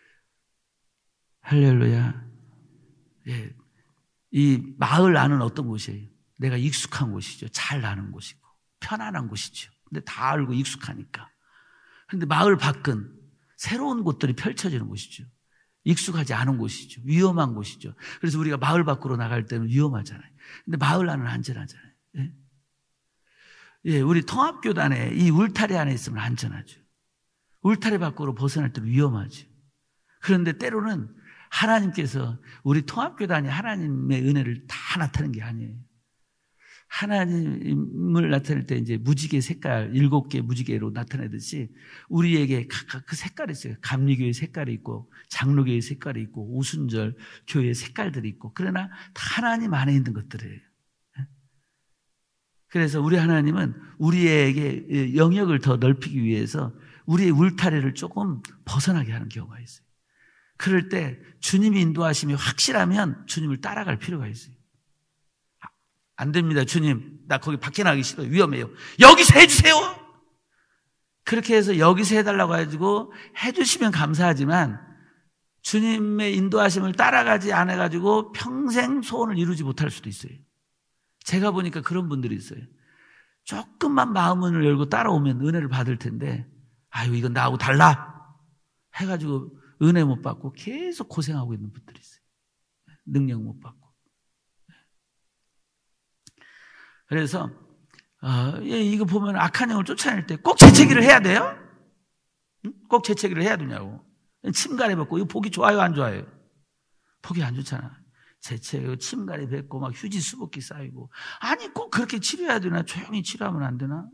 할렐루야. 예, 이 마을 안은 어떤 곳이에요? 내가 익숙한 곳이죠. 잘 아는 곳이고 편안한 곳이죠. 근데 다 알고 익숙하니까. 그런데 마을 밖은 새로운 곳들이 펼쳐지는 곳이죠. 익숙하지 않은 곳이죠. 위험한 곳이죠. 그래서 우리가 마을 밖으로 나갈 때는 위험하잖아요. 근데 마을 안은 안전하잖아요. 예? 예, 우리 통합교단에 이 울타리 안에 있으면 안전하죠. 울타리 밖으로 벗어날 때는 위험하죠. 그런데 때로는 하나님께서 우리 통합교단이 하나님의 은혜를 다 나타내는 게 아니에요. 하나님을 나타낼 때 이제 무지개 색깔, 일곱 개 무지개로 나타내듯이 우리에게 각각 그 색깔이 있어요. 감리교의 색깔이 있고, 장로교의 색깔이 있고, 오순절 교회의 색깔들이 있고, 그러나 다 하나님 안에 있는 것들이에요. 그래서 우리 하나님은 우리에게 영역을 더 넓히기 위해서 우리의 울타리를 조금 벗어나게 하는 경우가 있어요. 그럴 때 주님이 인도하심이 확실하면 주님을 따라갈 필요가 있어요. 안 됩니다. 주님, 나 거기 밖에 나가기 싫어요. 위험해요. 여기서 해주세요. 그렇게 해서 여기서 해달라고 해가지고 해주시면 감사하지만 주님의 인도하심을 따라가지 않아가지고 평생 소원을 이루지 못할 수도 있어요. 제가 보니까 그런 분들이 있어요. 조금만 마음을 열고 따라오면 은혜를 받을 텐데 아유 이건 나하고 달라 해가지고 은혜 못 받고 계속 고생하고 있는 분들이 있어요. 능력 못 받고. 그래서 어, 이거 보면 악한 영을 쫓아낼 때 꼭 재채기를 해야 돼요? 꼭 재채기를 해야 되냐고. 침가래 뱉고 이거 보기 좋아요 안 좋아요? 보기 안 좋잖아. 재채기, 침가래 뱉고 막 휴지 수북기 쌓이고 아니 꼭 그렇게 치료해야 되나? 조용히 치료하면 안 되나?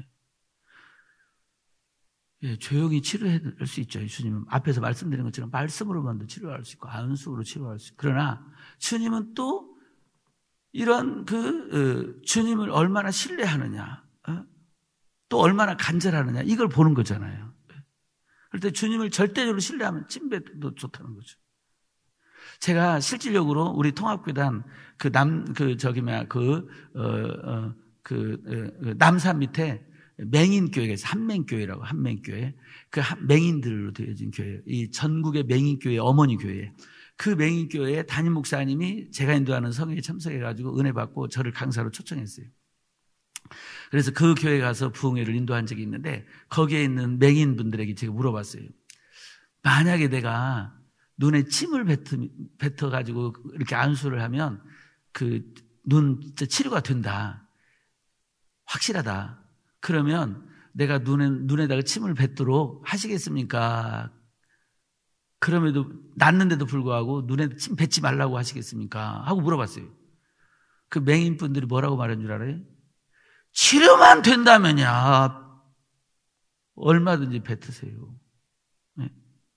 예, 조용히 치료할 수 있죠. 주님은 앞에서 말씀드린 것처럼 말씀으로만도 치료할 수 있고 안수로 치료할 수 있고 그러나 주님은 또 이런 그 어, 주님을 얼마나 신뢰하느냐 어? 또 얼마나 간절하느냐 이걸 보는 거잖아요. 그럴 때 주님을 절대적으로 신뢰하면 찐배도 좋다는 거죠. 제가 실질적으로 우리 통합교단 그 남 그 저기 뭐야 그 어 어 그 남산 밑에 맹인교회가 있어요. 한맹교회라고, 한맹교회. 그 맹인들로 되어진 교회. 이 전국의 맹인교회, 어머니 교회. 그 맹인교회에 담임 목사님이 제가 인도하는 성회에 참석해가지고 은혜 받고 저를 강사로 초청했어요. 그래서 그 교회에 가서 부흥회를 인도한 적이 있는데 거기에 있는 맹인분들에게 제가 물어봤어요. 만약에 내가 눈에 침을 뱉어가지고 이렇게 안수를 하면 그 눈 치료가 된다. 확실하다. 그러면 내가 눈에, 눈에다가 침을 뱉도록 하시겠습니까? 그럼에도, 낫는데도 불구하고 눈에 침 뱉지 말라고 하시겠습니까? 하고 물어봤어요. 그 맹인분들이 뭐라고 말한 줄 알아요? 치료만 된다면야. 얼마든지 뱉으세요. 네.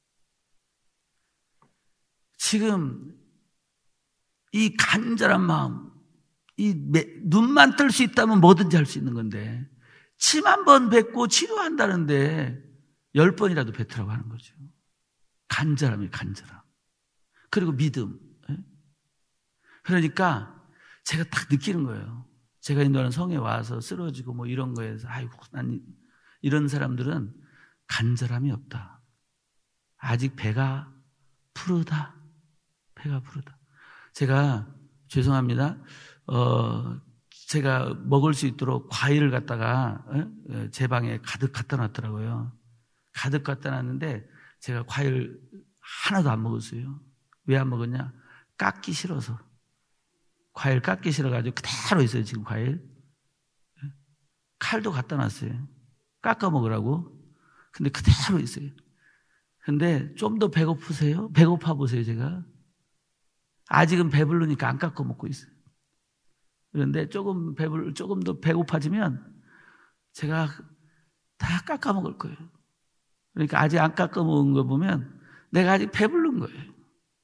지금 이 간절한 마음, 이 매, 눈만 뜰 수 있다면 뭐든지 할 수 있는 건데 침 한 번 뱉고 치료한다는데 열 번이라도 뱉으라고 하는 거죠. 간절함이 간절함. 그리고 믿음. 네? 그러니까 제가 딱 느끼는 거예요. 제가 인도하는 성에 와서 쓰러지고 뭐 이런 거에서 아이고 난 이런 사람들은 간절함이 없다. 아직 배가 푸르다. 배가 푸르다. 제가 죄송합니다. 어 제가 먹을 수 있도록 과일을 갖다가 어? 제 방에 가득 갖다 놨더라고요. 가득 갖다 놨는데 제가 과일 하나도 안 먹었어요. 왜 안 먹었냐? 깎기 싫어서. 과일 깎기 싫어가지고 그대로 있어요, 지금 과일. 칼도 갖다 놨어요. 깎아 먹으라고. 근데 그대로 있어요. 근데 좀 더 배고프세요? 배고파 보세요, 제가. 아직은 배부르니까 안 깎아 먹고 있어요. 그런데 조금 배불, 조금 더 배고파지면 제가 다 깎아 먹을 거예요. 그러니까 아직 안 깎아 먹은 거 보면 내가 아직 배부른 거예요.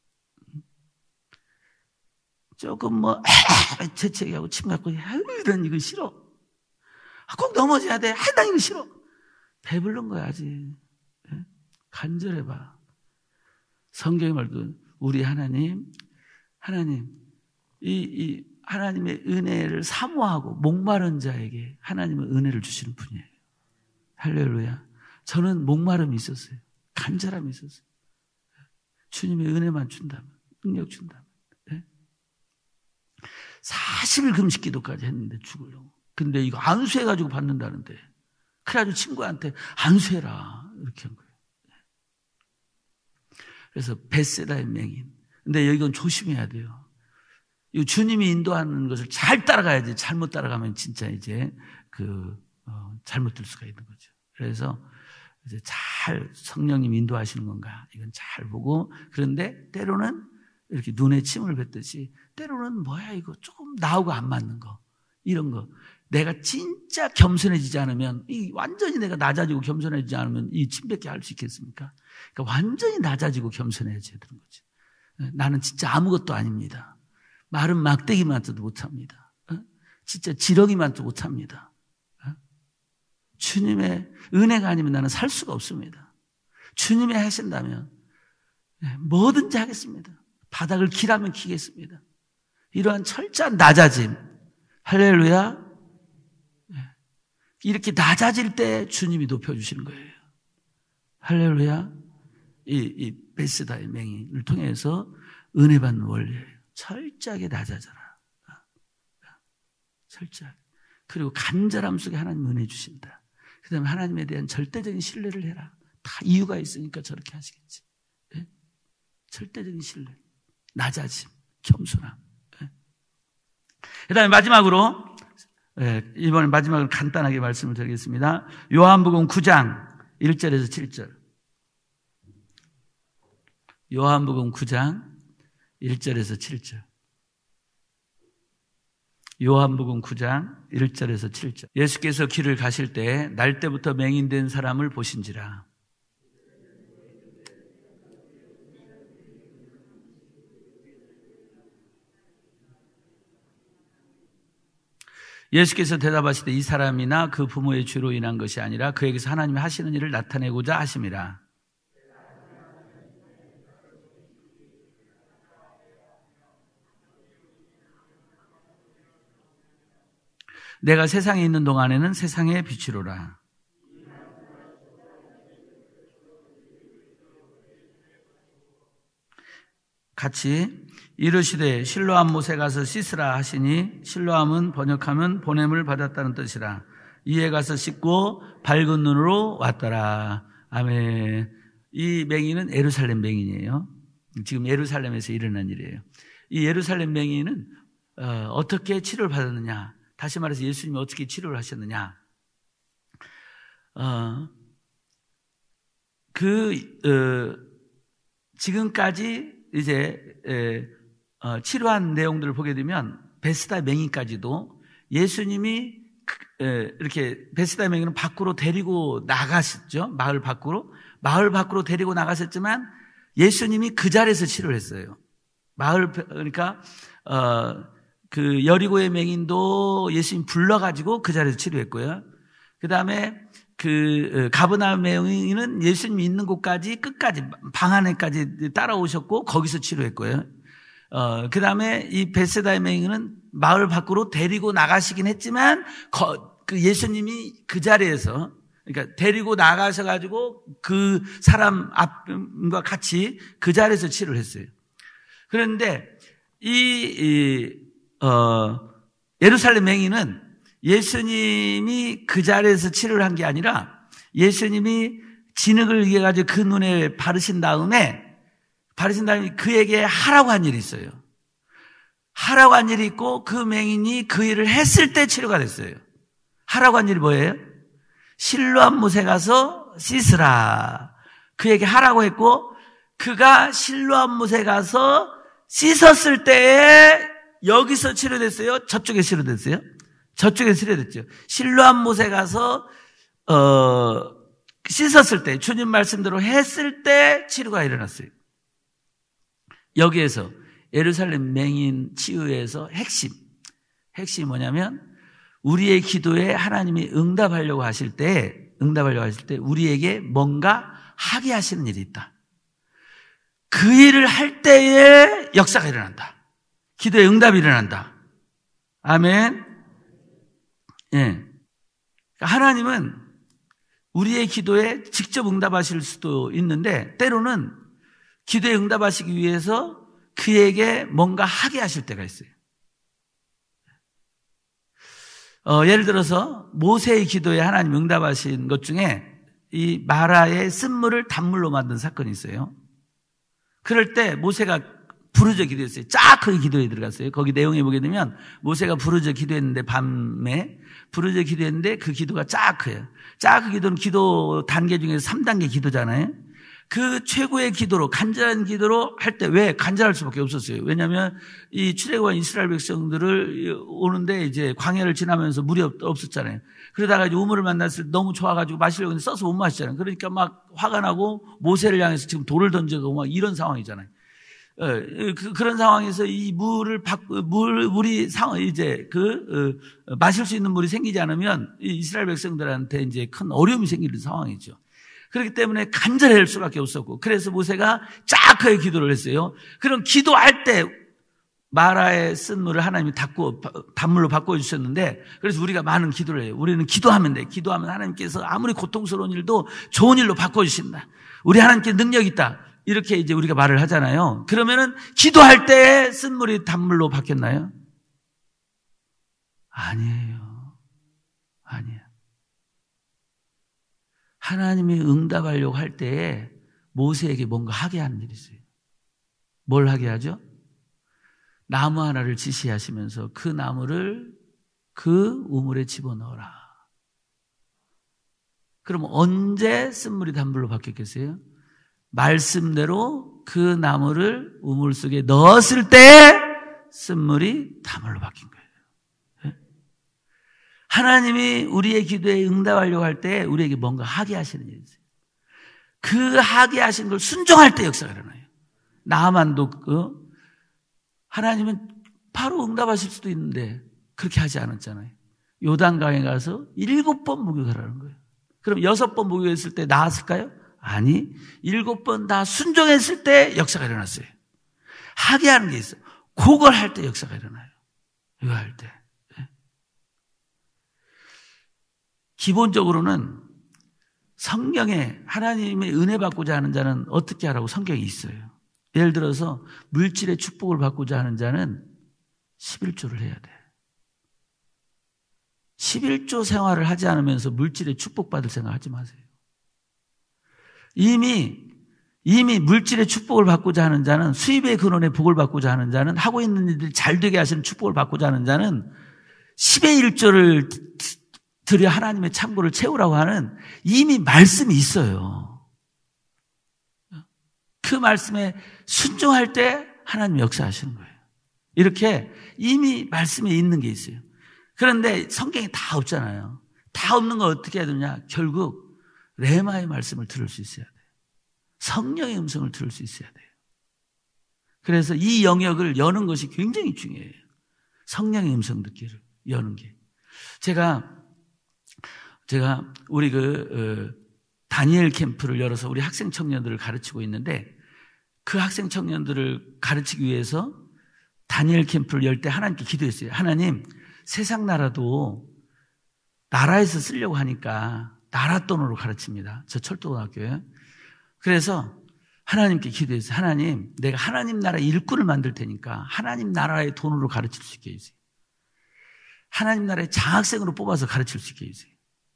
조금 뭐, 재채기하고 침 갖고, 아유, 이런 이거 싫어. 아, 꼭 넘어져야 돼. 아, 나 이거 싫어. 배부른 거야, 아직. 간절해봐. 성경의 말도, 우리 하나님, 하나님, 이, 이, 하나님의 은혜를 사모하고 목마른 자에게 하나님은 은혜를 주시는 분이에요. 할렐루야. 저는 목마름이 있었어요. 간절함이 있었어요. 주님의 은혜만 준다면, 능력 준다면. 네? 사십 일 금식 기도까지 했는데 죽으려고. 근데 이거 안수해가지고 받는다는데. 그래가지고 친구한테 안수해라. 이렇게 한 거예요. 그래서 벳세다의 맹인. 근데 이건 조심해야 돼요. 이 주님이 인도하는 것을 잘 따라가야지. 잘못 따라가면 진짜 이제 그 어, 잘못될 수가 있는 거죠. 그래서 이제 잘 성령님 인도하시는 건가 이건 잘 보고. 그런데 때로는 이렇게 눈에 침을 뱉듯이 때로는 뭐야 이거 조금 나하고 안 맞는 거 이런 거. 내가 진짜 겸손해지지 않으면 이 완전히 내가 낮아지고 겸손해지지 않으면 이 침뱉게 할 수 있겠습니까? 그러니까 완전히 낮아지고 겸손해져야 되는 거죠. 나는 진짜 아무것도 아닙니다. 마른 막대기만도 못합니다. 진짜 지렁이만도 못합니다. 주님의 은혜가 아니면 나는 살 수가 없습니다. 주님이 하신다면 뭐든지 하겠습니다. 바닥을 기라면 키겠습니다. 이러한 철저한 낮아짐. 할렐루야. 이렇게 낮아질 때 주님이 높여주시는 거예요. 할렐루야. 이, 이 벳세다의 맹인을 통해서 은혜 받는 원리예요. 철저하게 낮아져라. 철저하게. 그리고 간절함 속에 하나님 은혜 주신다. 그 다음에 하나님에 대한 절대적인 신뢰를 해라. 다 이유가 있으니까 저렇게 하시겠지. 네? 절대적인 신뢰. 낮아짐. 겸손함. 네? 그 다음에 마지막으로 네, 이번에 마지막으로 간단하게 말씀을 드리겠습니다. 요한복음 구 장 일 절에서 칠 절. 요한복음 구 장 일 절에서 칠 절. 요한복음 구 장 일 절에서 칠 절. 예수께서 길을 가실 때 날 때부터 맹인된 사람을 보신지라. 예수께서 대답하시되 이 사람이나 그 부모의 죄로 인한 것이 아니라 그에게서 하나님이 하시는 일을 나타내고자 하심이라. 내가 세상에 있는 동안에는 세상의 빛이로라. 같이 이르시되 실로암 못에 가서 씻으라 하시니 실로암은 번역하면 보냄을 받았다는 뜻이라. 이에 가서 씻고 밝은 눈으로 왔더라. 아멘. 이 맹인은 예루살렘 맹인이에요. 지금 예루살렘에서 일어난 일이에요. 이 예루살렘 맹인은 어, 어떻게 치료를 받았느냐. 다시 말해서 예수님이 어떻게 치료를 하셨느냐. 어, 그 어, 지금까지 이제 에, 어, 치료한 내용들을 보게 되면 베스다 맹인까지도 예수님이 이렇게 베세다 맹인은 밖으로 데리고 나가셨죠. 마을 밖으로. 마을 밖으로 데리고 나가셨지만 예수님이 그 자리에서 치료를 했어요. 마을, 그러니까, 어, 그 여리고의 맹인도 예수님 불러가지고 그 자리에서 치료했고요. 그 다음에 그 가버나움 맹인은 예수님이 있는 곳까지 끝까지 방 안에까지 따라오셨고 거기서 치료했고요. 어, 그 다음에 이 베세다의 맹인은 마을 밖으로 데리고 나가시긴 했지만 거, 그 예수님이 그 자리에서 그러니까 데리고 나가셔가지고 그 사람 앞과 같이 그 자리에서 치료를 했어요. 그런데 이, 이 어, 예루살렘 맹인은 예수님이 그 자리에서 치료를 한 게 아니라 예수님이 진흙을 위해 가지고 그 눈에 바르신 다음에 바르신 다음에 그에게 하라고 한 일이 있어요. 하라고 한 일이 있고 그 맹인이 그 일을 했을 때 치료가 됐어요. 하라고 한 일이 뭐예요? 실로암 못에 가서 씻으라. 그에게 하라고 했고 그가 실로암 못에 가서 씻었을 때에 여기서 치료됐어요? 저쪽에 치료됐어요? 저쪽에 치료됐죠. 실로암 못에 가서 어, 씻었을 때 주님 말씀대로 했을 때 치료가 일어났어요. 여기에서 예루살렘 맹인 치유에서 핵심 핵심이 뭐냐면 우리의 기도에 하나님이 응답하려고 하실 때 응답하려고 하실 때 우리에게 뭔가 하게 하시는 일이 있다. 그 일을 할 때에 역사가 일어난다. 기도에 응답이 일어난다. 아멘. 예. 하나님은 우리의 기도에 직접 응답하실 수도 있는데 때로는 기도에 응답하시기 위해서 그에게 뭔가 하게 하실 때가 있어요. 어, 예를 들어서 모세의 기도에 하나님 응답하신 것 중에 이 마라의 쓴물을 단물로 만든 사건이 있어요. 그럴 때 모세가 부르짖어 기도했어요. 쫙 크게 기도에 들어갔어요. 거기 내용에 보게 되면 모세가 부르짖어 기도했는데 밤에 부르짖어 기도했는데 그 기도가 쫙 커요. 쫙 크 기도는 기도 단계 중에서 삼 단계 기도잖아요. 그 최고의 기도로 간절한 기도로 할 때 왜 간절할 수밖에 없었어요. 왜냐하면 이 출애굽한 이스라엘 백성들을 오는데 이제 광야를 지나면서 물이 없었잖아요. 그러다가 이제 우물을 만났을 때 너무 좋아가지고 마시려고 했는데 써서 못 마시잖아요. 그러니까 막 화가 나고 모세를 향해서 지금 돌을 던져가고 막 이런 상황이잖아요. 어, 그, 그런 상황에서 이 물을 바, 물 물이 상 이제 그 어, 마실 수 있는 물이 생기지 않으면 이스라엘 백성들한테 이제 큰 어려움이 생기는 상황이죠. 그렇기 때문에 간절할 수밖에 없었고 그래서 모세가 쫙하게 기도를 했어요. 그럼 기도할 때 마라의 쓴 물을 하나님이 닫고 단물로 바꿔주셨는데 그래서 우리가 많은 기도를 해요. 우리는 기도하면 돼. 기도하면 하나님께서 아무리 고통스러운 일도 좋은 일로 바꿔주신다. 우리 하나님께 능력이 있다. 이렇게 이제 우리가 말을 하잖아요. 그러면은 기도할 때 쓴 물이 단물로 바뀌었나요? 아니에요. 아니에요. 하나님이 응답하려고 할 때에 모세에게 뭔가 하게 하는 일이 있어요. 뭘 하게 하죠? 나무 하나를 지시하시면서 그 나무를 그 우물에 집어넣어라. 그럼 언제 쓴물이 단물로 바뀌었겠어요? 말씀대로 그 나무를 우물 속에 넣었을 때 쓴물이 단물로 바뀐 거예요. 하나님이 우리의 기도에 응답하려고 할 때 우리에게 뭔가 하게 하시는 일이 있어요. 그 하게 하신 걸 순종할 때 역사가 일어나요. 나만도 그 하나님은 바로 응답하실 수도 있는데 그렇게 하지 않았잖아요. 요단강에 가서 일곱 번 목욕하라는 거예요. 그럼 여섯 번 목욕했을 때 나았을까요? 아니, 일곱 번 다 순종했을 때 역사가 일어났어요. 하게 하는 게 있어요. 그걸 할 때 역사가 일어나요. 이거 할 때. 기본적으로는 성경에 하나님의 은혜 받고자 하는 자는 어떻게 하라고 성경이 있어요. 예를 들어서 물질의 축복을 받고자 하는 자는 십일조를 해야 돼. 십일조 생활을 하지 않으면서 물질의 축복받을 생각하지 마세요. 이미 이미 물질의 축복을 받고자 하는 자는 수입의 근원의 복을 받고자 하는 자는 하고 있는 일들이 잘 되게 하시는 축복을 받고자 하는 자는 십의 일조를 드려 하나님의 창고를 채우라고 하는 이미 말씀이 있어요. 그 말씀에 순종할 때 하나님 역사하시는 거예요. 이렇게 이미 말씀에 있는 게 있어요. 그런데 성경에 다 없잖아요. 다 없는 걸 어떻게 해야 되냐? 결국 레마의 말씀을 들을 수 있어야 돼요. 성령의 음성을 들을 수 있어야 돼요. 그래서 이 영역을 여는 것이 굉장히 중요해요. 성령의 음성 듣기를 여는 게. 제가 제가 우리 그 어, 다니엘 캠프를 열어서 우리 학생 청년들을 가르치고 있는데, 그 학생 청년들을 가르치기 위해서 다니엘 캠프를 열 때 하나님께 기도했어요. 하나님, 세상 나라도 나라에서 쓰려고 하니까 나라 돈으로 가르칩니다. 저 철도고등학교에. 그래서 하나님께 기도했어요. 하나님, 내가 하나님 나라 일꾼을 만들 테니까 하나님 나라의 돈으로 가르칠 수 있게 해주세요. 하나님 나라의 장학생으로 뽑아서 가르칠 수 있게 해주세요.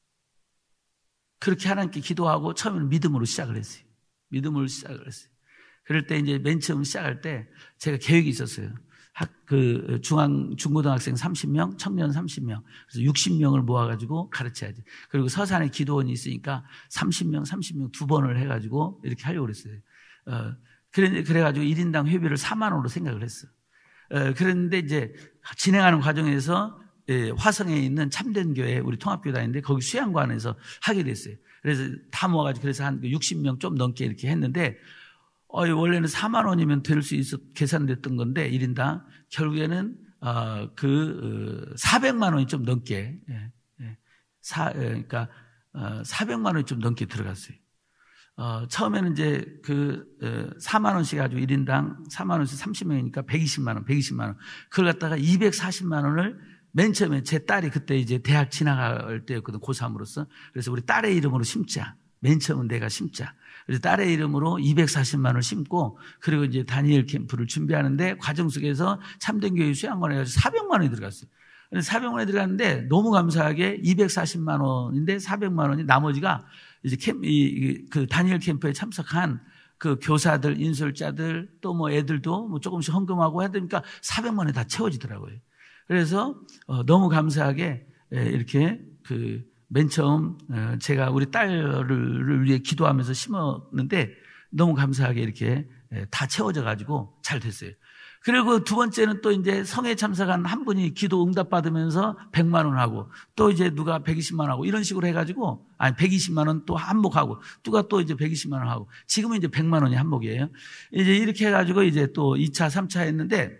그렇게 하나님께 기도하고 처음에는 믿음으로 시작을 했어요. 믿음으로 시작을 했어요. 그럴 때 이제 맨 처음 시작할 때 제가 계획이 있었어요. 학, 그 중앙, 중고등학생 삼십 명, 청년 삼십 명. 그래서 육십 명을 모아가지고 가르쳐야지. 그리고 서산에 기도원이 있으니까 삼십 명, 삼십 명 두 번을 해가지고 이렇게 하려고 그랬어요. 어, 그래, 그래가지고 일 인당 회비를 사만 원으로 생각을 했어. 어, 그랬는데 이제 진행하는 과정에서 예, 화성에 있는 참된교회 우리 통합교회 다니는데 거기 수양관에서 하게 됐어요. 그래서 다 모아가지고 그래서 한 육십 명 좀 넘게 이렇게 했는데, 어, 원래는 사만 원이면 될 수 있어 계산됐던 건데 일 인당 결국에는 어, 그 어, 사백만 원이 좀 넘게 예, 예, 사, 그러니까 어, 사백만 원이 좀 넘게 들어갔어요. 어, 처음에는 이제 그 어, 사만 원씩 가지고 일 인당 사만 원씩 삼십 명이니까 백이십만 원, 백이십만 원. 그걸 갖다가 이백사십만 원을 맨 처음에 제 딸이 그때 이제 대학 지나갈 때였거든, 고삼으로서. 그래서 우리 딸의 이름으로 심자. 맨 처음은 내가 심자. 그래서 딸의 이름으로 이백사십만 원을 심고, 그리고 이제 다니엘 캠프를 준비하는데 과정 속에서 참된교회 수양관에 가서 사백만 원이 들어갔어요. 그래서 사백만 원이 들어갔는데 너무 감사하게 이백사십만 원인데 사백만 원이 나머지가 이제 캠, 이, 그 다니엘 캠프에 참석한 그 교사들, 인솔자들, 또 뭐 애들도 뭐 조금씩 헌금하고 해야 되니까 사백만 원이 다 채워지더라고요. 그래서 어, 너무 감사하게 에, 이렇게 그 맨 처음 어, 제가 우리 딸을 위해 기도하면서 심었는데 너무 감사하게 이렇게 에, 다 채워져 가지고 잘 됐어요. 그리고 두 번째는 또 이제 성에 참석한 한 분이 기도 응답 받으면서 백만 원 하고, 또 이제 누가 백이십만 원 하고 이런 식으로 해가지고, 아니 백이십만 원 또 한몫하고, 누가 또 이제 백이십만 원 하고, 지금은 이제 백만 원이 한몫이에요. 이제 이렇게 해가지고 이제 또 이 차, 삼 차 했는데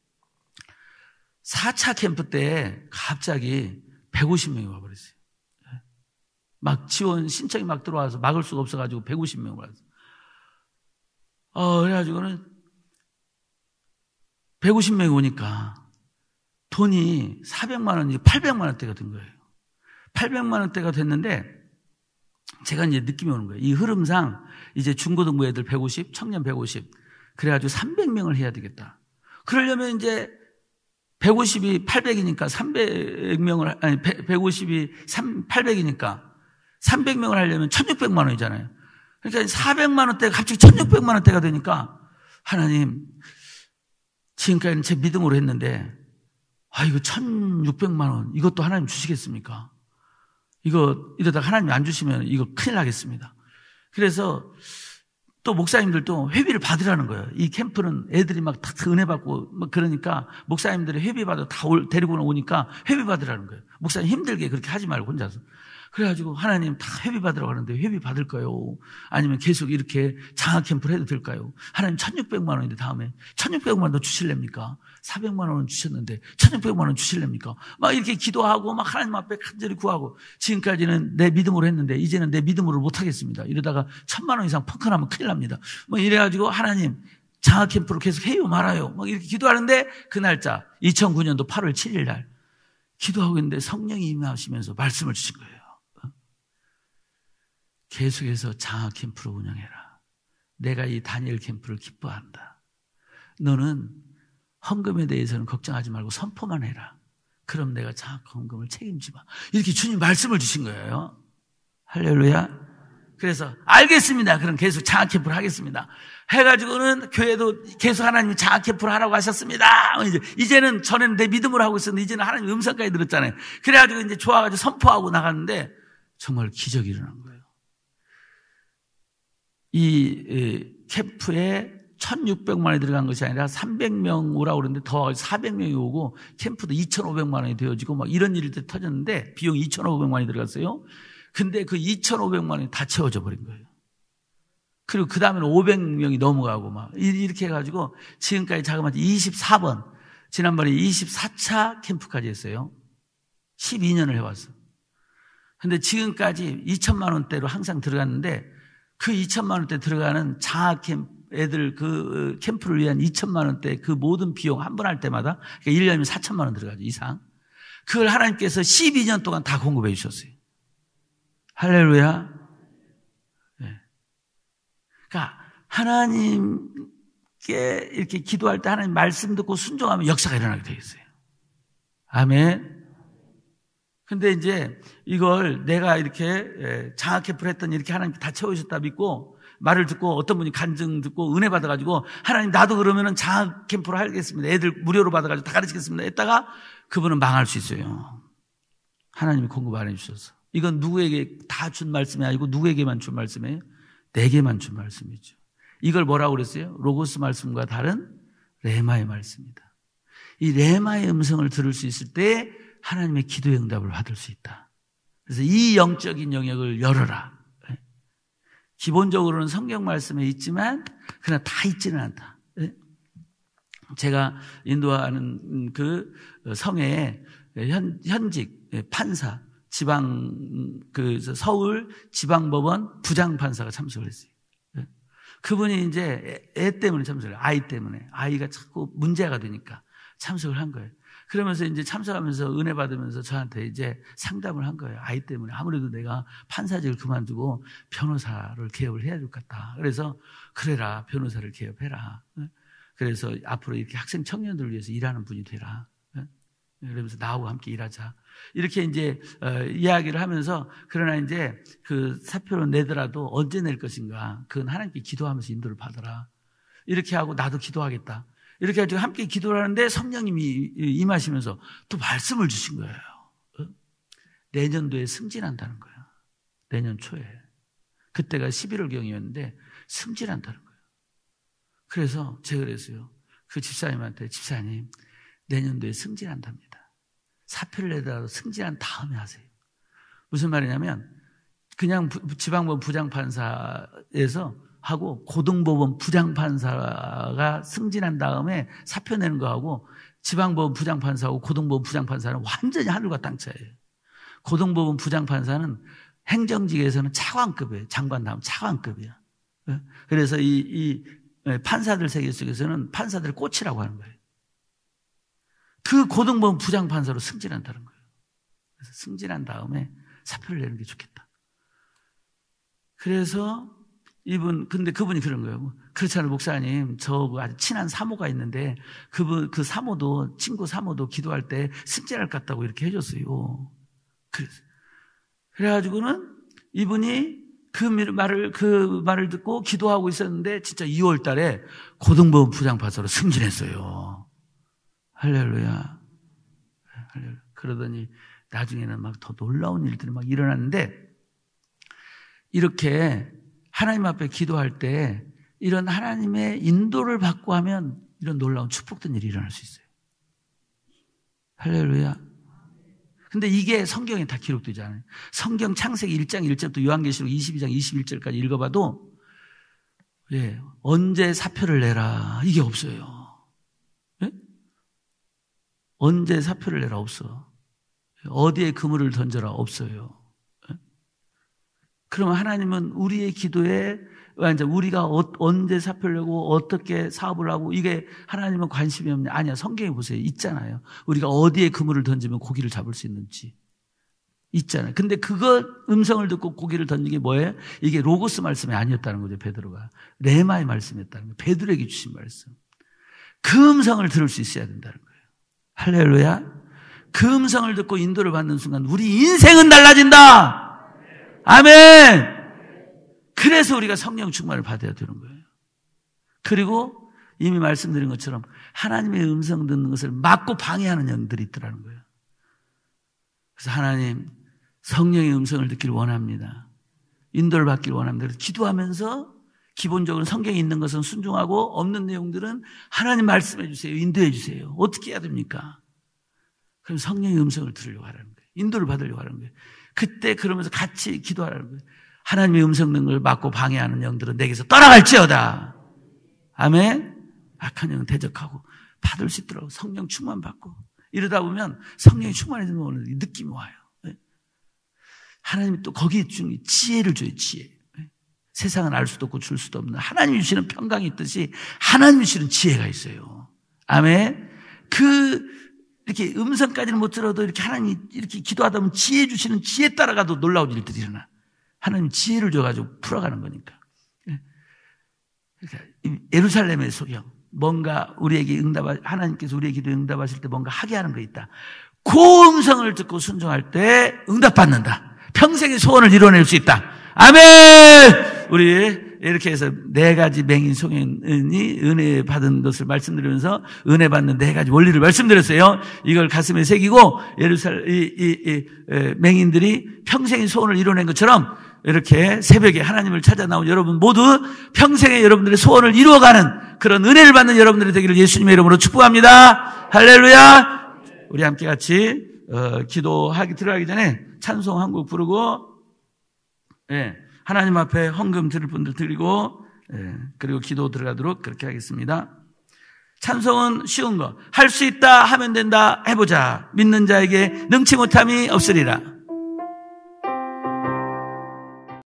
사 차 캠프 때 갑자기 백오십 명이 와버렸어요. 막 지원 신청이 막 들어와서 막을 수가 없어가지고 백오십 명이 와서. 어, 그래가지고는 백오십 명이 오니까 돈이 사백만 원이 팔백만 원대가 된 거예요. 팔백만 원대가 됐는데 제가 이제 느낌이 오는 거예요. 이 흐름상 이제 중고등부 애들 백오십, 청년 백오십. 그래가지고 삼백 명을 해야 되겠다. 그러려면 이제 백오십이 팔백이니까 삼백 명을, 아니, 백오십이 팔백이니까 삼백 명을 하려면 천육백만 원이잖아요. 그러니까 사백만 원대가 갑자기 천육백만 원대가 되니까 하나님, 지금까지는 제 믿음으로 했는데, 아, 이거 천육백만 원, 이것도 하나님 주시겠습니까? 이거, 이러다가 하나님 안 주시면 이거 큰일 나겠습니다. 그래서 또 목사님들도 회비를 받으라는 거예요. 이 캠프는 애들이 막 다 은혜 받고, 막 그러니까 목사님들이 회비 받아 다 데리고 오니까 회비 받으라는 거예요. 목사님 힘들게 그렇게 하지 말고 혼자서. 그래가지고 하나님 다 회비 받으라고 하는데 회비 받을까요? 아니면 계속 이렇게 장학 캠프를 해도 될까요? 하나님 천육백만 원인데 다음에 천육백만 원 더 주실랍니까? 사백만 원은 주셨는데 천육백만 원 주실랍니까? 막 이렇게 기도하고 막 하나님 앞에 간절히 구하고, 지금까지는 내 믿음으로 했는데 이제는 내 믿음으로 못하겠습니다. 이러다가 천만 원 이상 펑크나면 큰일 납니다. 뭐 이래가지고 하나님 장학 캠프로 계속 해요 말아요. 막 이렇게 기도하는데 그 날짜 이천구 년도 팔월 칠일 날 기도하고 있는데 성령이 임하시면서 말씀을 주신 거예요. 계속해서 장학 캠프를 운영해라. 내가 이 다니엘 캠프를 기뻐한다. 너는 헌금에 대해서는 걱정하지 말고 선포만 해라. 그럼 내가 장학 헌금을 책임지마. 이렇게 주님 말씀을 주신 거예요. 할렐루야. 그래서 알겠습니다. 그럼 계속 장학 캠프를 하겠습니다. 해가지고는 교회도 계속 하나님이 장학 캠프를 하라고 하셨습니다. 이제 이제는 전에는 내 믿음으로 하고 있었는데 이제는 하나님 음성까지 들었잖아요. 그래가지고 이제 좋아가지고 선포하고 나갔는데 정말 기적이 일어난 거예요. 이 캠프에 천육백만 원이 들어간 것이 아니라 삼백 명 오라고 그러는데 더 사백 명이 오고 캠프도 이천오백만 원이 되어지고 막 이런 일이 터졌는데 비용이 이천오백만 원이 들어갔어요. 근데 그 이천오백만 원이 다 채워져 버린 거예요. 그리고 그 다음에는 오백 명이 넘어가고 막 이렇게 해가지고 지금까지 자그마치 이십사 번, 지난번에 이십사 차 캠프까지 했어요. 십이 년을 해왔어. 근데 지금까지 이천만 원대로 항상 들어갔는데 그 이천만 원대 들어가는 장학 캠프, 애들 그 캠프를 위한 이천만 원대 그 모든 비용 한 번 할 때마다 그러니까 일 년이면 사천만 원 들어가죠, 이상. 그걸 하나님께서 십이 년 동안 다 공급해 주셨어요. 할렐루야. 네. 그러니까 하나님께 이렇게 기도할 때 하나님 말씀 듣고 순종하면 역사가 일어나게 되어 있어요. 아멘. 근데 이제 이걸 내가 이렇게 장학 캠프를 했더니 이렇게 하나님 다 채워주셨다 믿고 말을 듣고 어떤 분이 간증 듣고 은혜 받아가지고 하나님 나도 그러면은 장학 캠프를 하겠습니다. 애들 무료로 받아가지고 다 가르치겠습니다. 했다가 그분은 망할 수 있어요. 하나님이 공급 안 해주셔서. 이건 누구에게 다 준 말씀이 아니고 누구에게만 준 말씀이에요? 내게만 준 말씀이죠. 이걸 뭐라고 그랬어요? 로고스 말씀과 다른 레마의 말씀이다. 이 레마의 음성을 들을 수 있을 때 하나님의 기도의 응답을 받을 수 있다. 그래서 이 영적인 영역을 열어라. 기본적으로는 성경 말씀에 있지만 그러나 다 있지는 않다. 제가 인도하는 그 성에 현, 현직 판사, 지방 그 서울 지방법원 부장판사가 참석을 했어요. 그분이 이제 애 때문에 참석을 해요. 아이 때문에. 아이가 자꾸 문제가 되니까 참석을 한 거예요. 그러면서 이제 참석하면서 은혜 받으면서 저한테 이제 상담을 한 거예요. 아이 때문에 아무래도 내가 판사직을 그만두고 변호사를 개업을 해야 될 것 같다. 그래서 그래라, 변호사를 개업해라. 그래서 앞으로 이렇게 학생 청년들을 위해서 일하는 분이 되라. 그러면서 나하고 함께 일하자. 이렇게 이제 어, 이야기를 하면서 그러나 이제 그 사표를 내더라도 언제 낼 것인가? 그건 하나님께 기도하면서 인도를 받아라. 이렇게 하고 나도 기도하겠다. 이렇게 해가지고 함께 기도를 하는데 성령님이 임하시면서 또 말씀을 주신 거예요. 내년도에 승진한다는 거예요. 내년 초에. 그때가 십일월경이었는데 승진한다는 거예요. 그래서 제가 그랬어요. 그 집사님한테 집사님 내년도에 승진한답니다. 사표를 내더라도 승진한 다음에 하세요. 무슨 말이냐면 그냥 지방법원 부장판사에서 하고 고등법원 부장판사가 승진한 다음에 사표 내는 거하고 지방법원 부장판사하고 고등법원 부장판사는 완전히 하늘과 땅 차이예요. 고등법원 부장판사는 행정직에서는 차관급이에요. 장관 다음 차관급이야. 그래서 이, 이 판사들 세계 속에서는 판사들 꽃이라고 하는 거예요. 그 고등법원 부장판사로 승진한다는 거예요. 그래서 승진한 다음에 사표를 내는 게 좋겠다. 그래서 이분, 근데 그분이 그런 거예요. 그렇지 않아요, 목사님. 저 아주 친한 사모가 있는데 그분, 그 사모도, 친구 사모도 기도할 때 승진할 것 같다고 이렇게 해줬어요. 그래서. 그래가지고는 이분이 그 말을, 그 말을 듣고 기도하고 있었는데 진짜 이월 달에 고등법원 부장판사로 승진했어요. 할렐루야. 할렐루야. 그러더니 나중에는 막 더 놀라운 일들이 막 일어났는데 이렇게 하나님 앞에 기도할 때 이런 하나님의 인도를 받고 하면 이런 놀라운 축복된 일이 일어날 수 있어요. 할렐루야. 근데 이게 성경에 다 기록되지 않아요. 성경 창세기 일 장 일 절부터 요한계시록 이십이 장 이십일 절까지 읽어봐도 예, 언제 사표를 내라 이게 없어요. 예? 언제 사표를 내라 없어. 어디에 그물을 던져라 없어요. 그러면 하나님은 우리의 기도에 우리가 언제 사표를 내고 어떻게 사업을 하고 이게 하나님은 관심이 없냐? 아니야. 성경에 보세요. 있잖아요. 우리가 어디에 그물을 던지면 고기를 잡을 수 있는지 있잖아요. 근데 그거 음성을 듣고 고기를 던진 게 뭐예요? 이게 로고스 말씀이 아니었다는 거죠. 베드로가 레마의 말씀이었다는 거예요. 베드로에게 주신 말씀. 그 음성을 들을 수 있어야 된다는 거예요. 할렐루야. 그 음성을 듣고 인도를 받는 순간 우리 인생은 달라진다. 아멘. 그래서 우리가 성령 충만을 받아야 되는 거예요. 그리고 이미 말씀드린 것처럼 하나님의 음성 듣는 것을 막고 방해하는 영들이 있더라는 거예요. 그래서 하나님 성령의 음성을 듣기를 원합니다. 인도를 받기를 원합니다. 그래서 기도하면서 기본적으로 성경에 있는 것은 순종하고 없는 내용들은 하나님 말씀해 주세요. 인도해 주세요. 어떻게 해야 됩니까? 그럼 성령의 음성을 들으려고 하라는 거예요. 인도를 받으려고 하는 거예요. 그때 그러면서 같이 기도하라는 거예요. 하나님의 음성 능력을 막고 방해하는 영들은 내게서 떠나갈지어다. 아멘. 악한 영은 대적하고 받을 수 있도록 성령 충만 받고 이러다 보면 성령이 충만해지면 오는 느낌이 와요. 하나님이 또 거기에 주는 지혜를 줘요. 지혜. 세상은 알 수도 없고 줄 수도 없는 하나님이 주시는 평강이 있듯이 하나님이 주시는 지혜가 있어요. 아멘. 그 이렇게 음성까지는 못 들어도 이렇게 하나님이 이렇게 기도하다 보면 지혜 주시는 지혜 따라가도 놀라운 일들이 일어나. 하나님 지혜를 줘가지고 풀어가는 거니까. 그러니까 예루살렘의 소경, 뭔가 우리에게 응답, 하나님께서 우리의 기도에 응답하실 때 뭔가 하게 하는 거 있다. 그 음성을 듣고 순종할 때 응답받는다. 평생의 소원을 이뤄낼 수 있다. 아멘! 우리 이렇게 해서 네 가지 맹인 소년이 은혜 받은 것을 말씀드리면서 은혜 받는 네 가지 원리를 말씀드렸어요. 이걸 가슴에 새기고 예루살렘 이, 이, 이, 이 맹인들이 평생의 소원을 이뤄낸 것처럼 이렇게 새벽에 하나님을 찾아 나온 여러분 모두 평생의 여러분들의 소원을 이루어가는 그런 은혜를 받는 여러분들이 되기를 예수님의 이름으로 축복합니다. 할렐루야. 우리 함께 같이 어, 기도하기 들어가기 전에 찬송 한 곡 부르고 예, 하나님 앞에 헌금 드릴 분들 드리고 예, 그리고 기도 들어가도록 그렇게 하겠습니다. 찬송은 쉬운 거. 할 수 있다 하면 된다 해보자. 믿는 자에게 능치 못함이 없으리라.